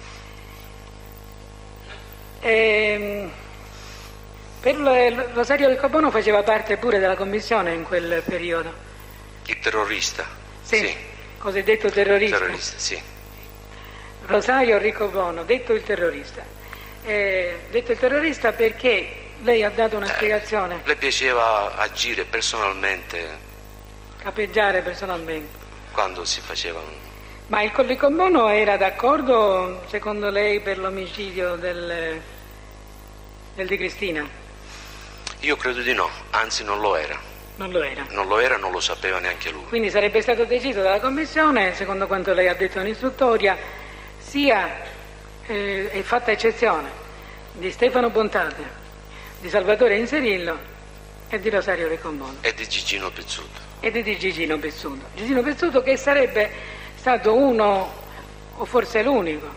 Per Rosario Riccobono faceva parte pure della commissione in quel periodo. Il terrorista? Sì. Cosiddetto terrorista. Terrorista, sì. Rosario Riccobono, detto il terrorista. Detto il terrorista perché lei ha dato una spiegazione. Le piaceva agire personalmente. Capeggiare personalmente. Quando si faceva Ma il Riccobono era d'accordo, secondo lei, per l'omicidio del di Cristina? Io credo di no, anzi non lo era. Non lo era? Non lo era, non lo sapeva neanche lui. Quindi sarebbe stato deciso dalla commissione, secondo quanto lei ha detto in istruttoria, sia è fatta eccezione di Stefano Bontate, di Salvatore Inserillo e di Rosario Riccobono. E di Gigino Pizzuto. E di Gigino Pizzuto. Gigino Pizzuto che sarebbe stato uno, o forse l'unico,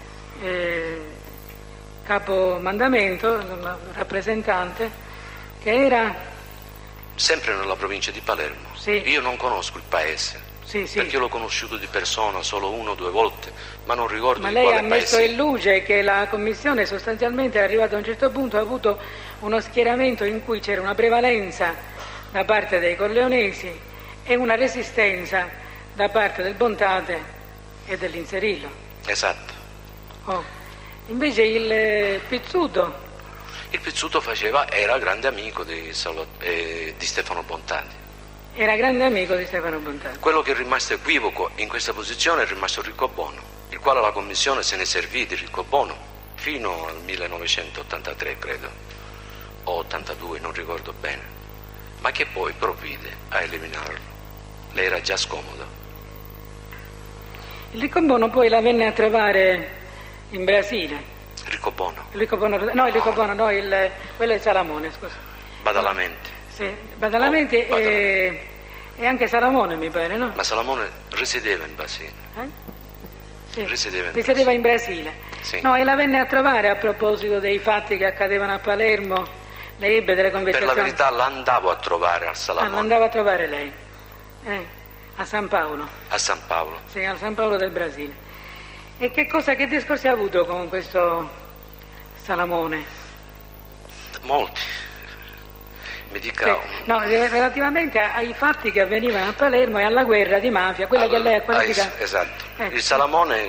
capomandamento, rappresentante, che era... Sempre nella provincia di Palermo. Sì. Io non conosco il paese, perché l'ho conosciuto di persona solo 1 o 2 volte, ma non ricordo ma di lei quale ha messo paese. in luce che la commissione sostanzialmente è arrivata a un certo punto, ha avuto uno schieramento in cui c'era una prevalenza da parte dei corleonesi e una resistenza da parte del Bontate e dell'Inserillo. Esatto. Invece il Pizzuto... Il Pizzuto era grande amico di Stefano Bontati. Era grande amico di Stefano Bontati. Quello che è rimasto equivoco in questa posizione è rimasto Riccobono, il quale la commissione se ne servì di Riccobono fino al 1983, credo, o 82, non ricordo bene, ma che poi provvide a eliminarlo. Lei era già scomodo. Il Riccobono poi la venne a trovare in Brasile. Riccobono? Quello è Salamone, scusa. Badalamenti. Sì, Badalamenti e anche Salamone mi pare, no? Ma Salamone risiedeva in Brasile. Sì. Risiedeva in Brasile. Sì. No, e la venne a trovare a proposito dei fatti che accadevano a Palermo. Lei ebbe delle conversazioni. Per la verità l'andavo a trovare al Salamone. L'andava a trovare lei? A San Paolo. A San Paolo? Sì, a San Paolo del Brasile. E che discorsi ha avuto con questo Salamone? Molti. Mi dica... No, relativamente ai fatti che avvenivano a Palermo e alla guerra di mafia, quella che lei ha qualificato. Esatto. Il Salamone...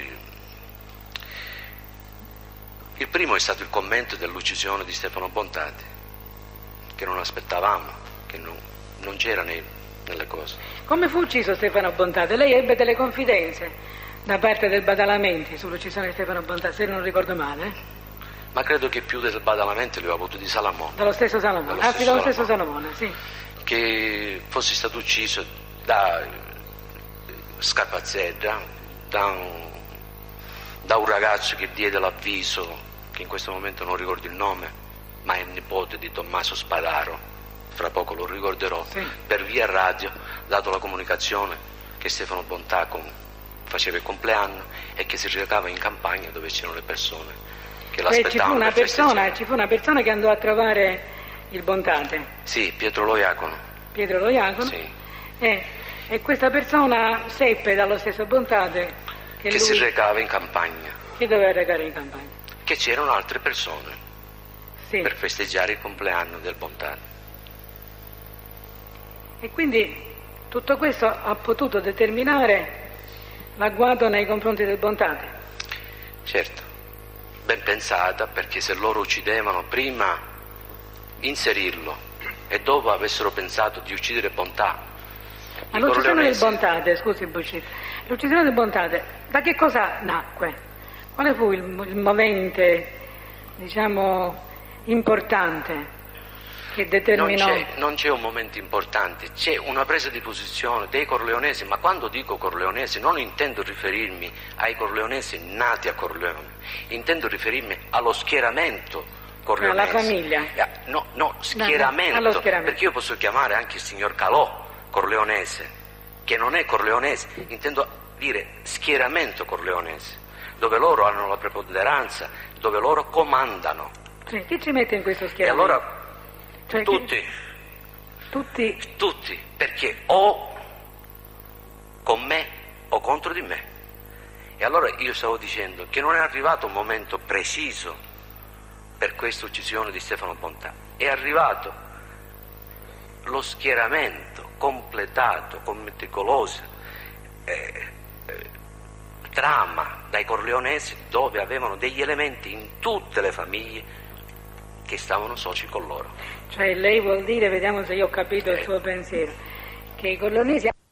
Il primo è stato il commento dell'uccisione di Stefano Bontati, che non aspettavamo, che non c'era nelle cose. Come fu ucciso Stefano Bontati? Lei ebbe delle confidenze da parte del Badalamenti sull'uccisione di Stefano Bontati, se non ricordo male. Ma credo che più del Badalamenti lui ha avuto di Salamone. Dallo stesso Salamone. Dallo stesso Salamone, sì. Che fosse stato ucciso da Scarpazzedda, da un ragazzo che diede l'avviso, che in questo momento non ricordo il nome, ma è il nipote di Tommaso Spadaro, fra poco lo ricorderò, sì. Per via radio, dato la comunicazione che Stefano Bontà faceva il compleanno e che si recava in campagna dove c'erano le persone che l'aspettavano. Ci fu una persona che andò a trovare il Bontate. Sì, Pietro Loiacono. Sì. E questa persona seppe dallo stesso Bontate che lui si recava in campagna. Che doveva recare in campagna? Che c'erano altre persone per festeggiare il compleanno del Bontate. E quindi tutto questo ha potuto determinare l'agguato nei confronti del Bontate. Certo, ben pensata, perché se loro uccidevano prima inserirlo e dopo avessero pensato di uccidere Bontà. Ma l'uccisione del Bontate, scusi Buscetta, l'uccisione del Bontate da che cosa nacque? Quale fu il movente, diciamo, importante che determinò? Non c'è un momento importante, c'è una presa di posizione dei corleonesi, ma quando dico corleonesi non intendo riferirmi ai corleonesi nati a Corleone, intendo riferirmi allo schieramento corleonese. Alla famiglia? No, schieramento, allo schieramento, perché io posso chiamare anche il signor Calò corleonese, che non è corleonese, intendo dire schieramento corleonese, dove loro hanno la preponderanza, dove loro comandano. Cioè, chi ci mette in questo schieramento? E allora tutti, perché o con me o contro di me. E allora io stavo dicendo che non è arrivato un momento preciso per questa uccisione di Stefano Bontà, è arrivato lo schieramento completato con meticolosa trama dai corleonesi, dove avevano degli elementi in tutte le famiglie che stavano soci con loro. Cioè lei vuol dire, vediamo se io ho capito il suo pensiero, che i corleonesi